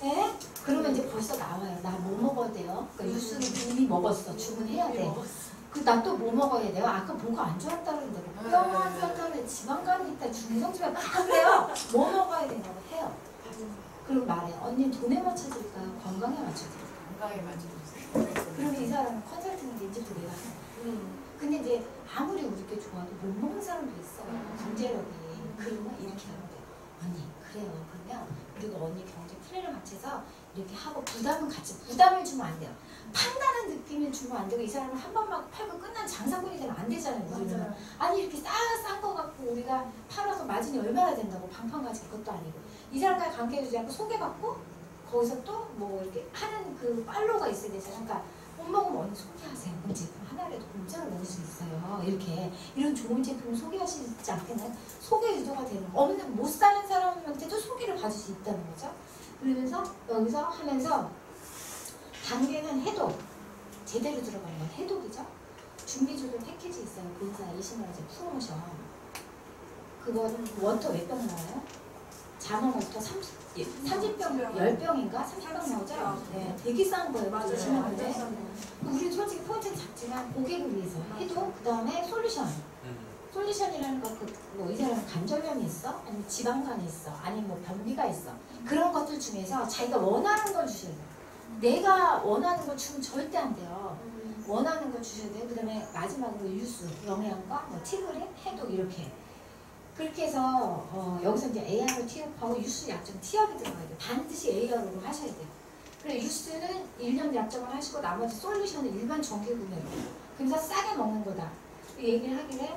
네? 그러면 이제 벌써 나와요. 나 뭐 먹어야 돼요? 그러니까 유수는 이미 먹었어. 주문해야 돼. 나 또 뭐 먹어야 돼요? 아까 뭐가 안 좋았다는데 뭐 뼈가 안 좋았다는데 지방간이 있다 중성지방 막 그래요. 뭐 먹어야 된다고 해요. 그리고 말해. 언니 돈에 맞춰줄까요? 건강에 맞춰줄까요? 건강에 맞춰주세요. 그러면 이 사람은 컨설팅인지 이제부터 내가 하는 거야. 근데 이제 아무리 우리께 좋아도 못 먹는 사람도 있어. 경제력이. 그러면 이렇게 하면 돼. 언니 그래요. 그러면 우리가 언니 경제 플랜을 맞춰서 이렇게 하고 부담을 주면 안 돼요. 판다는 느낌을 주면 안 되고 이 사람은 한 번만 팔고 끝난 장사꾼이 되면 안 되잖아요. 우리는. 아니 이렇게 싼 거 갖고 우리가 팔아서 마진이 얼마나 된다고 방판까지 그것도 아니고 이 사람과의 관계를 유지하고 소개받고 거기서 또 뭐 이렇게 하는 그 팔로우가 있어야 되잖아요. 그러니까 못 먹으면 언니 소개하세요. 그 제품 하나라도 공짜로 먹을 수 있어요. 이렇게 이런 좋은 제품을 소개하시지 않겠나요? 소개 유도가 되는 없는 못 사는 사람한테도 소개를 받을 수 있다는 거죠. 그러면서 여기서 하면서 단계는 해독 제대로 들어가는 건 해독이죠. 준비조절 패키지 있어요. 본사 20만 원짜리 프로모션 그거는 워터 몇 병 나와요? 자몽 워터 30병 10병인가? 30병 나오죠? 네, 되게 싼 거예요. 맞아요. 20만 원에 우리는 솔직히 포인트는 작지만 고객을 위해서 해독 그 다음에 솔루션이라는 거 뭐 이 사람은 관절염이 있어? 아니면 지방간이 있어? 아니면 뭐 변비가 있어? 그런 것들 중에서 자기가 원하는 걸 주셔야 돼요. 내가 원하는 걸 주면 절대 안 돼요. 원하는 걸 주셔야 돼요. 그 다음에 마지막으로 유수, 영양과, 뭐 티그린, 해독 이렇게 그렇게 해서 여기서 이제 AR로 티업하고 유수 약점 티업이 들어가야 돼요. 반드시 AR로 하셔야 돼요. 그래 유수는 1년 약점을 하시고 나머지 솔루션은 일반 정기 구매로 그래서 싸게 먹는 거다. 얘기를 하길래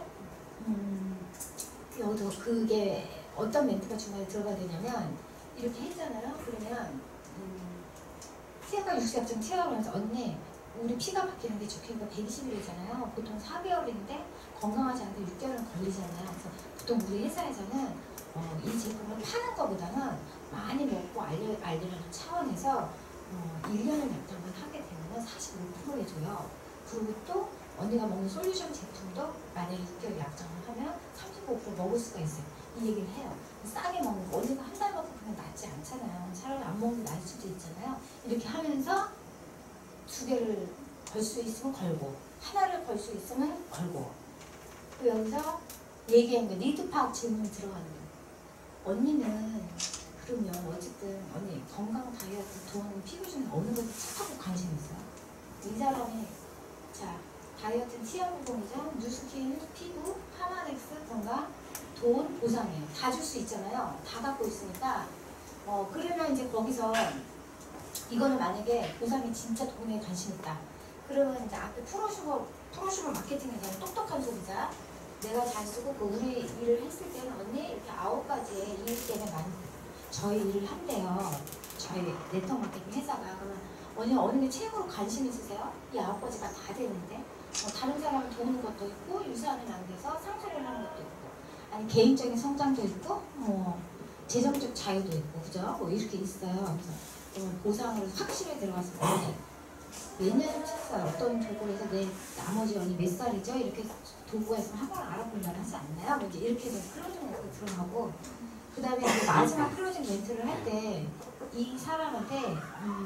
여기서 그게 어떤 멘트가 중간에 들어가야 되냐면 이렇게 했잖아요. 그러면 티아가 육수약점 티아가 하면서 언니 우리 피가 바뀌는 게 좋게니까 120일이잖아요. 보통 4개월인데 건강하지 않게 6개월은 걸리잖아요. 그래서 보통 우리 회사에서는 이 제품을 파는 것보다는 많이 먹고 알리는 차원에서 1년을 약정을 하게 되면 45% 해줘요. 그리고 또 언니가 먹는 솔루션 제품도 만약에 6개월 약정을 하면 35% 먹을 수가 있어요. 이 얘기를 해요. 싸게 먹는 거 언니가 한 달 먹고 그냥 낫지 않잖아요. 차라리 안 먹는 게 나을 수도 있잖아요. 이렇게 하면서 2개를 걸 수 있으면 걸고 하나를 걸 수 있으면 걸고 또 여기서 얘기한 거 니드 파악 질문이 들어가는 거예요. 언니는 그러면 어쨌든 언니 건강 다이어트 돈 피부 중에 어느 것에 착하고 관심 있어요? 이 사람이 자 다이어트는 티아부동이죠. 뉴스킨, 피부, 파마넥스, 건강, 돈, 보상이에요. 다 줄 수 있잖아요. 다 갖고 있으니까 그러면 이제 거기서 이거는 만약에 보상이 진짜 돈에 관심 있다. 그러면 이제 앞에 프로슈거 마케팅에서는 똑똑한 소비자 내가 잘 쓰고 그 우리 일을 했을 때는 언니 이렇게 9가지의 이익 때문에 많이 저희 일을 한대요. 저희 네트워크 마케팅 회사가 그러면 언니 어느 게 최고로 관심 있으세요? 이 9가지가 다 되는데 다른 사람은 도는 것도 있고 유사하면 안 돼서 상처를 하는 것도 있고 아니 개인적인 성장도 있고 재정적 자유도 있고 그죠? 뭐 이렇게 있어요. 그래서 보상으로 확실히 들어갔을 때 몇년 쳤어요. 어떤 도구에서 내 나머지 언니 몇 살이죠? 이렇게 도구가 있으면 한 번 알아볼만 하지 않나요? 뭐 이제 이렇게 해서 클로징 멘트 들어가고 그 다음에 마지막 클로징 멘트를 할 때 이 사람한테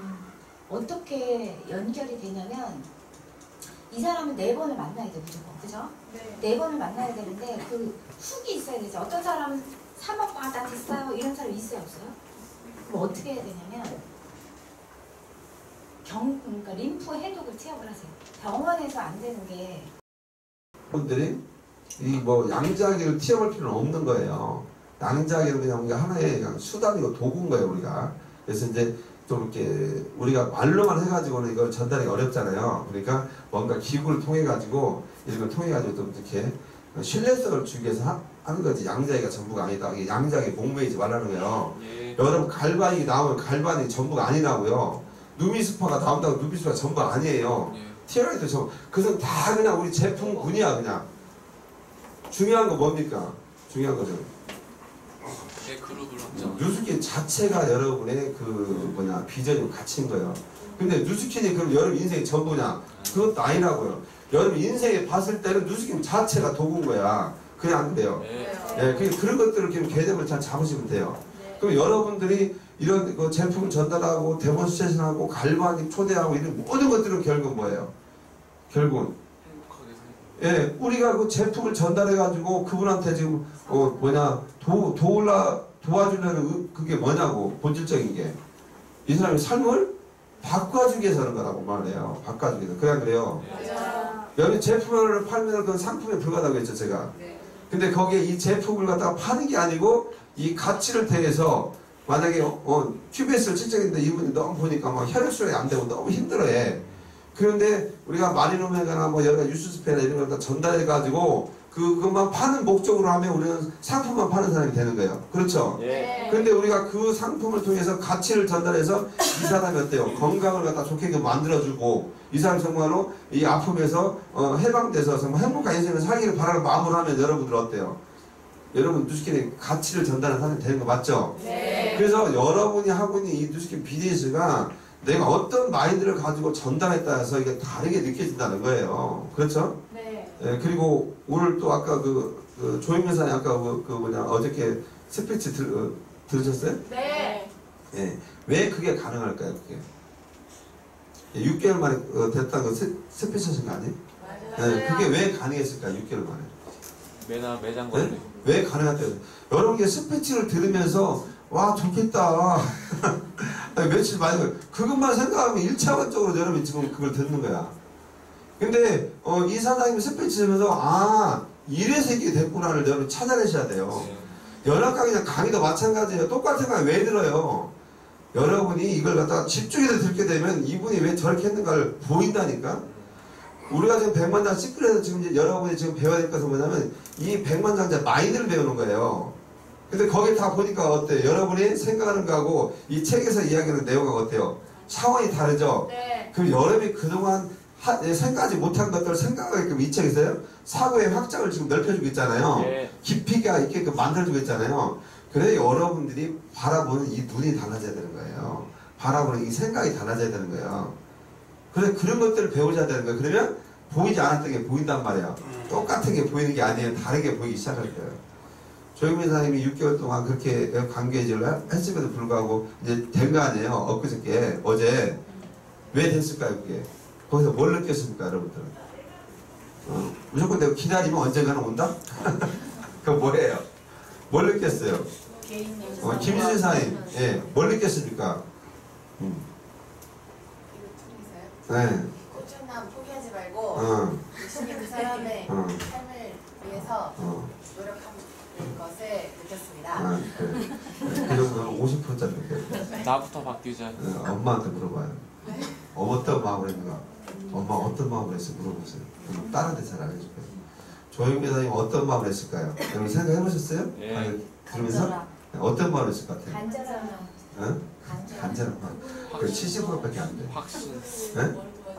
어떻게 연결이 되냐면 이 사람은 4번을 만나야 돼 무조건 그죠? 네 4번을 만나야 되는데 그 훅이 있어야 되죠. 어떤 사람은 3억 나 됐어요 이런 사람이 있어요 없어요? 그럼 어떻게 해야 되냐면 그러니까 림프 해독을 체험을 하세요. 병원에서 안 되는 게 분들이 이 뭐 양자기를 티어볼 필요는 없는 거예요. 양자기는 그냥 우리가 하나의 그냥 수단이고 도구인 거예요 우리가. 그래서 이제 좀 이렇게 우리가 말로만 해가지고는 이걸 전달이 어렵잖아요. 그러니까 뭔가 기구를 통해 가지고 이런 걸 통해 가지고 좀 이렇게 신뢰성을 주기 위해서 하는 거지. 양자기가 전부가 아니다. 이게 양자기 공부하지 말라는 거예요. 여러분 갈바닉이 나오면 갈바닉이 전부가 아니라고요. 누미스파가 나온다고 누미스파가 전부 아니에요. 티어라이도 전부. 그것은 다 그냥 우리 제품군이야 그냥. 중요한 거 뭡니까? 중요한 거죠. 내 그룹을 확장. 뉴스킨 자체가 여러분의 그 뭐냐 비전이 갇힌 거예요. 근데 뉴스킨이 그럼 여러분 인생이 전부냐? 그것도 아니라고요. 여러분 인생에 봤을 때는 뉴스킨 자체가 도구인 거야. 그냥 안 돼요. 네, 그런 것들을 개념을 잘 잡으시면 돼요. 그럼 여러분들이 이런 그 제품을 전달하고 데몬스트레이션하고 갈바닉 초대하고 이런 모든 것들은 결국은 뭐예요? 결국은 행복하게 살고. 예, 우리가 그 제품을 전달해가지고 그분한테 지금 도와주려는 그게 뭐냐고 본질적인 게 이 사람의 삶을 바꿔주기 위해서 하는 거라고 말해요. 바꿔주기 위해서. 그냥 그래요. 여기 제품을 팔면 그 상품에 불과하다고 했죠 제가. 근데 거기에 이 제품을 갖다가 파는 게 아니고 이 가치를 대해서 만약에 QBS를 측정했는데 이분이 너무 보니까 막 혈액순환이 안 되고 너무 힘들어해. 그런데 우리가 마리노메가나 뭐 여러 가지 유스스페나 이런 걸 다 전달해가지고 그것만 파는 목적으로 하면 우리는 상품만 파는 사람이 되는 거예요. 그렇죠? 예. 그런데 우리가 그 상품을 통해서 가치를 전달해서 이 사람이 어때요? 건강을 갖다 좋게 만들어주고 이 사람 정말로 이 아픔에서 해방돼서 정말 행복한 인생을 살기를 바라는 마음으로 하면 여러분들 어때요? 여러분 뉴스킨의 가치를 전달하는 사람이 되는 거 맞죠? 네. 그래서 여러분이 하고 있는 이 뉴스킨 비즈니스가 내가 어떤 마인드를 가지고 전달에 따라서 이게 다르게 느껴진다는 거예요. 그렇죠? 네. 예, 그리고 오늘 또 아까 그 조영민 사님 아까 어저께 스피치 들으셨어요? 네. 예, 왜 그게 가능할까요? 그게 6개월 만에 됐다는 거 스피치하신 거 아니에요? 예, 그게 왜 가능했을까요? 6개월 만에 매장 네? 관리. 왜 가능할까요? 여러분께 스피치를 들으면서 와 좋겠다 아니, 며칠 만에 그것만 생각하면 1차원적으로 여러분이 지금 그걸 듣는 거야. 근데 이 사장님이 스피치 들으면서 아 이래서 이게 됐구나를 여러분 찾아내셔야 돼요. 연합 강의나 강의도 마찬가지예요. 똑같은 강의 왜 들어요? 여러분이 이걸 갖다가 집중해서 듣게 되면 이분이 왜 저렇게 했는가를 보인다니까. 우리가 지금 100만 장 시크릿에서 지금 이제 여러분이 지금 배워야 될 것은 뭐냐면 이 100만 장자 마인드를 배우는 거예요. 근데 거기 다 보니까 어때요? 여러분이 생각하는 거하고 이 책에서 이야기하는 내용하고 어때요? 차원이 다르죠? 네. 그럼 여러분이 그동안 생각하지 못한 것들을 생각하게끔 이 책에서요? 사고의 확장을 지금 넓혀주고 있잖아요. 예. 깊이가 있게끔 만들어주고 있잖아요. 그래 여러분들이 바라보는 이 눈이 달라져야 되는 거예요. 바라보는 이 생각이 달라져야 되는 거예요. 그래 그런 것들을 배우셔야 되는 거예요. 그러면 보이지 않았던 게 보인단 말이에요. 똑같은 게 보이는 게 아니에요. 다르게 보이기 시작할 거예요. 조영민 사님이 6개월 동안 그렇게 관계질을 했음에도 불구하고 이제 된 거 아니에요. 엊그저께 어제 왜 됐을까요? 그게 거기서 뭘 느꼈습니까, 여러분들? 무조건 내가 기다리면 언젠가는 온다? 그거 뭐예요? 뭘 느꼈어요? 김수진 사님, 예, 뭘 느꼈습니까? 네. 고충남 포기하지 말고 열심히 그 사람의 삶을 위해서 노력하는 것을 느꼈습니다. 그래. 그 정도는 50%짜리 느껴요. 나부터 바뀌자. 엄마한테 물어봐요. 어떤 마음을 했는가? 엄마 어떤 마음을 했어? 물어보세요. 그럼 딸한테 잘 알려줄 거예요. 조영민 사님 어떤 마음을 했을까요? 여러분 생각해보셨어요? 예. 아니, 들으면서? 어떤 마음을 했을 것 같아요? 간절함. 응? 간절한 마음. 그 70%밖에 안 돼. 확신. 네?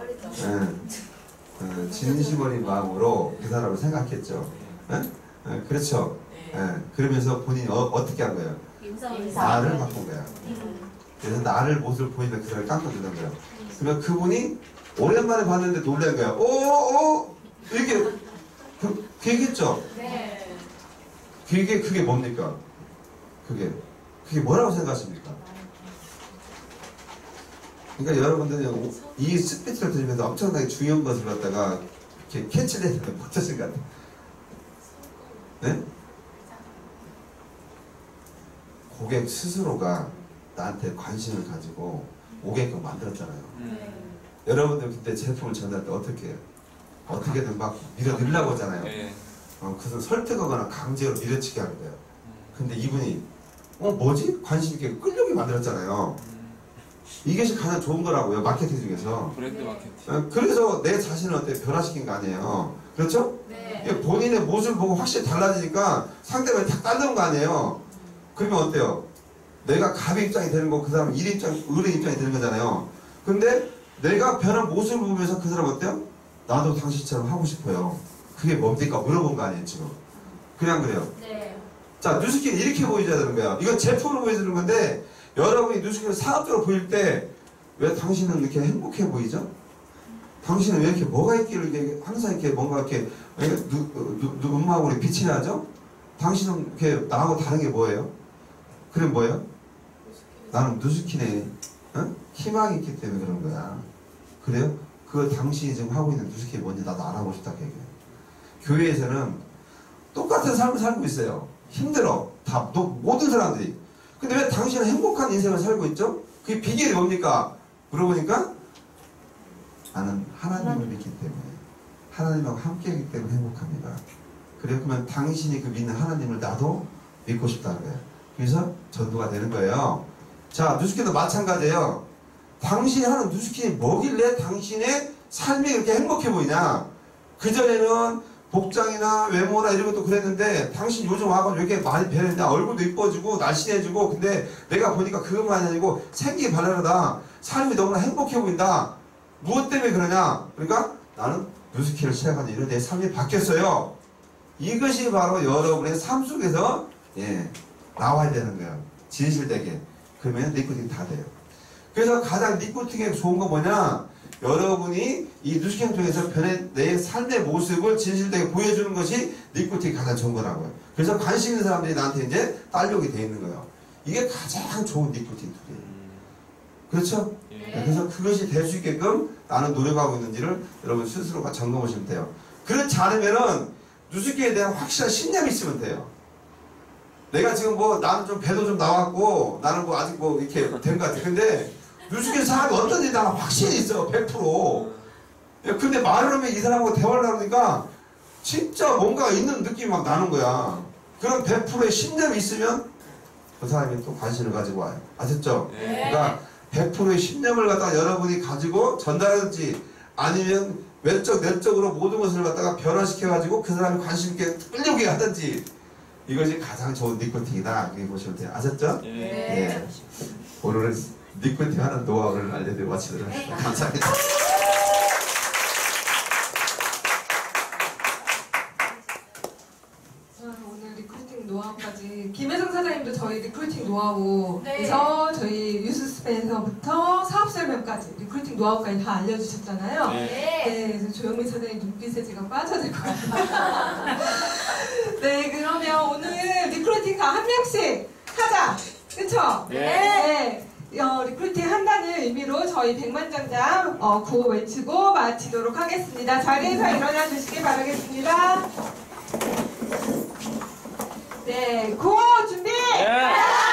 진심 어린 마음으로 그 사람을 생각했죠. 네? 그렇죠. 그러면서 본인이 어떻게 한 거예요? 나를 바꾼 거야. 그래서 나를 모습을 보이면 그를 깜빡이는 거예요. 그러면 그분이 오랜만에 봤는데 놀란 거야. 이렇게 그 얘기했죠. 네. 그게 뭡니까? 그게 뭐라고 생각하십니까? 그러니까 여러분들이 이 스피치를 들으면서 엄청나게 중요한 것을 갖다가 이렇게 캐치를 했는데 못하신 것 같아요. 네? 고객 스스로가 나한테 관심을 가지고 오게끔 만들었잖아요. 여러분들 그때 제품을 전할 때 어떻게 해요? 어떻게든 막 밀어넣으려고 하잖아요. 예. 그래서 설득하거나 강제로 밀어치게 하는 거예요. 근데 이분이 뭐지? 관심 있게 끌려오게 만들었잖아요. 이것이 가장 좋은 거라고요. 마케팅 중에서. 브랜드 마케팅. 그래서 내 자신을 어떻게 변화시킨 거 아니에요. 그렇죠? 네. 이게 본인의 모습을 보고 확실히 달라지니까 상대방이 탁 따르는 거 아니에요. 그러면 어때요? 내가 갑의 입장이 되는 거, 그 사람은 을의 입장이 되는 거잖아요. 근데 내가 변한 모습을 보면서 그 사람 어때요? 나도 당신처럼 하고 싶어요. 그게 뭡니까? 물어본 거 아니에요, 지금. 그냥 그래요. 네. 자, 뉴스킨은 이렇게 보여줘야 되는 거야. 이건 제품으로 보여주는 건데, 여러분이 뉴스킨을 사업적으로 보일 때, 왜 당신은 이렇게 행복해 보이죠? 당신은 왜 이렇게 뭐가 있길래 이렇게 항상 이렇게 뭔가 이렇게, 음악으로 빛이 나죠? 당신은 이렇게 나하고 다른 게 뭐예요? 그럼 뭐예요? 나는 누수키네 희망이 있기 때문에 그런 거야. 그래요? 그 당신이 지금 하고 있는 누수키 뭔지 나도 알아보고 싶다 그 얘기예요. 교회에서는 똑같은 삶을 살고 있어요. 힘들어. 다 모든 사람들이. 근데 왜 당신은 행복한 인생을 살고 있죠? 그게 비결이 뭡니까? 물어보니까 나는 하나님을 믿기 때문에 하나님하고 함께하기 때문에 행복합니다. 그래요? 그러면 당신이 그 믿는 하나님을 나도 믿고 싶다는 거예요. 그래서 전도가 되는 거예요. 자, 누수키도 마찬가지예요. 당신이 하는 누수키는 뭐길래 당신의 삶이 그렇게 행복해 보이냐? 그전에는 복장이나 외모나 이런 것도 그랬는데 당신 요즘 와가지고 왜 이렇게 많이 변했냐? 얼굴도 이뻐지고 날씬해지고 근데 내가 보니까 그것만이 아니고 생기 발랄하다. 삶이 너무나 행복해 보인다. 무엇 때문에 그러냐? 그러니까 나는 누수키를 시작한 이후로 내 삶이 바뀌었어요. 이것이 바로 여러분의 삶 속에서 나와야 되는 거예요. 진실되게. 그러면 니코틴 다 돼요. 그래서 가장 니코틴이 좋은 거 뭐냐? 여러분이 이 누수킹 통해서 내 삶의 모습을 진실되게 보여주는 것이 니코틴이 가장 좋은 거라고요. 그래서 관심 있는 사람들이 나한테 이제 딸려오게 돼 있는 거예요. 이게 가장 좋은 니코틴 툴이에요. 그렇죠? 그래서 그것이 될 수 있게끔 나는 노력하고 있는지를 여러분 스스로가 점검하시면 돼요. 그렇지 않으면은 누수킹에 대한 확실한 신념이 있으면 돼요. 내가 지금 나는 좀 배도 좀 나왔고 나는 아직 이렇게 된 것 같아. 근데 누수킹 사람이 어떤지 나는 확신이 있어. 100%. 근데 말을 하면 이 사람하고 대화를 하니까 진짜 뭔가 있는 느낌이 막 나는 거야. 그런 100%의 신념이 있으면 그 사람이 또 관심을 가지고 와요. 아셨죠? 그러니까 100%의 신념을 갖다가 여러분이 가지고 전달하든지 아니면 외적, 내적으로 모든 것을 갖다가 변화시켜가지고 그 사람이 관심 있게 끌려오게 하든지 이것이 가장 좋은 니코틴이다. 이렇게 보시면 돼요. 아셨죠? 네. 오늘은 니코틴 하는 노하우를 알려드리고 마치도록 하겠습니다. 감사합니다. 오늘 리크루팅 노하우까지 김혜성 사장님도 저희 리크루팅 노하우에서 저희 뉴스스페에서부터 사업 설명까지 리크루팅 노하우까지 다 알려주셨잖아요. 그래서 조영민 사장님 눈빛에 제가 빠져야 될 것 같아요. 네, 그러면 오늘 리크루팅 다 한 명씩 하자. 그쵸? 네. 리크루팅 한다는 의미로 저희 백만장자 구호 외치고 마치도록 하겠습니다. 자리에서 일어나 주시기 바라겠습니다. 네, 구호 준비!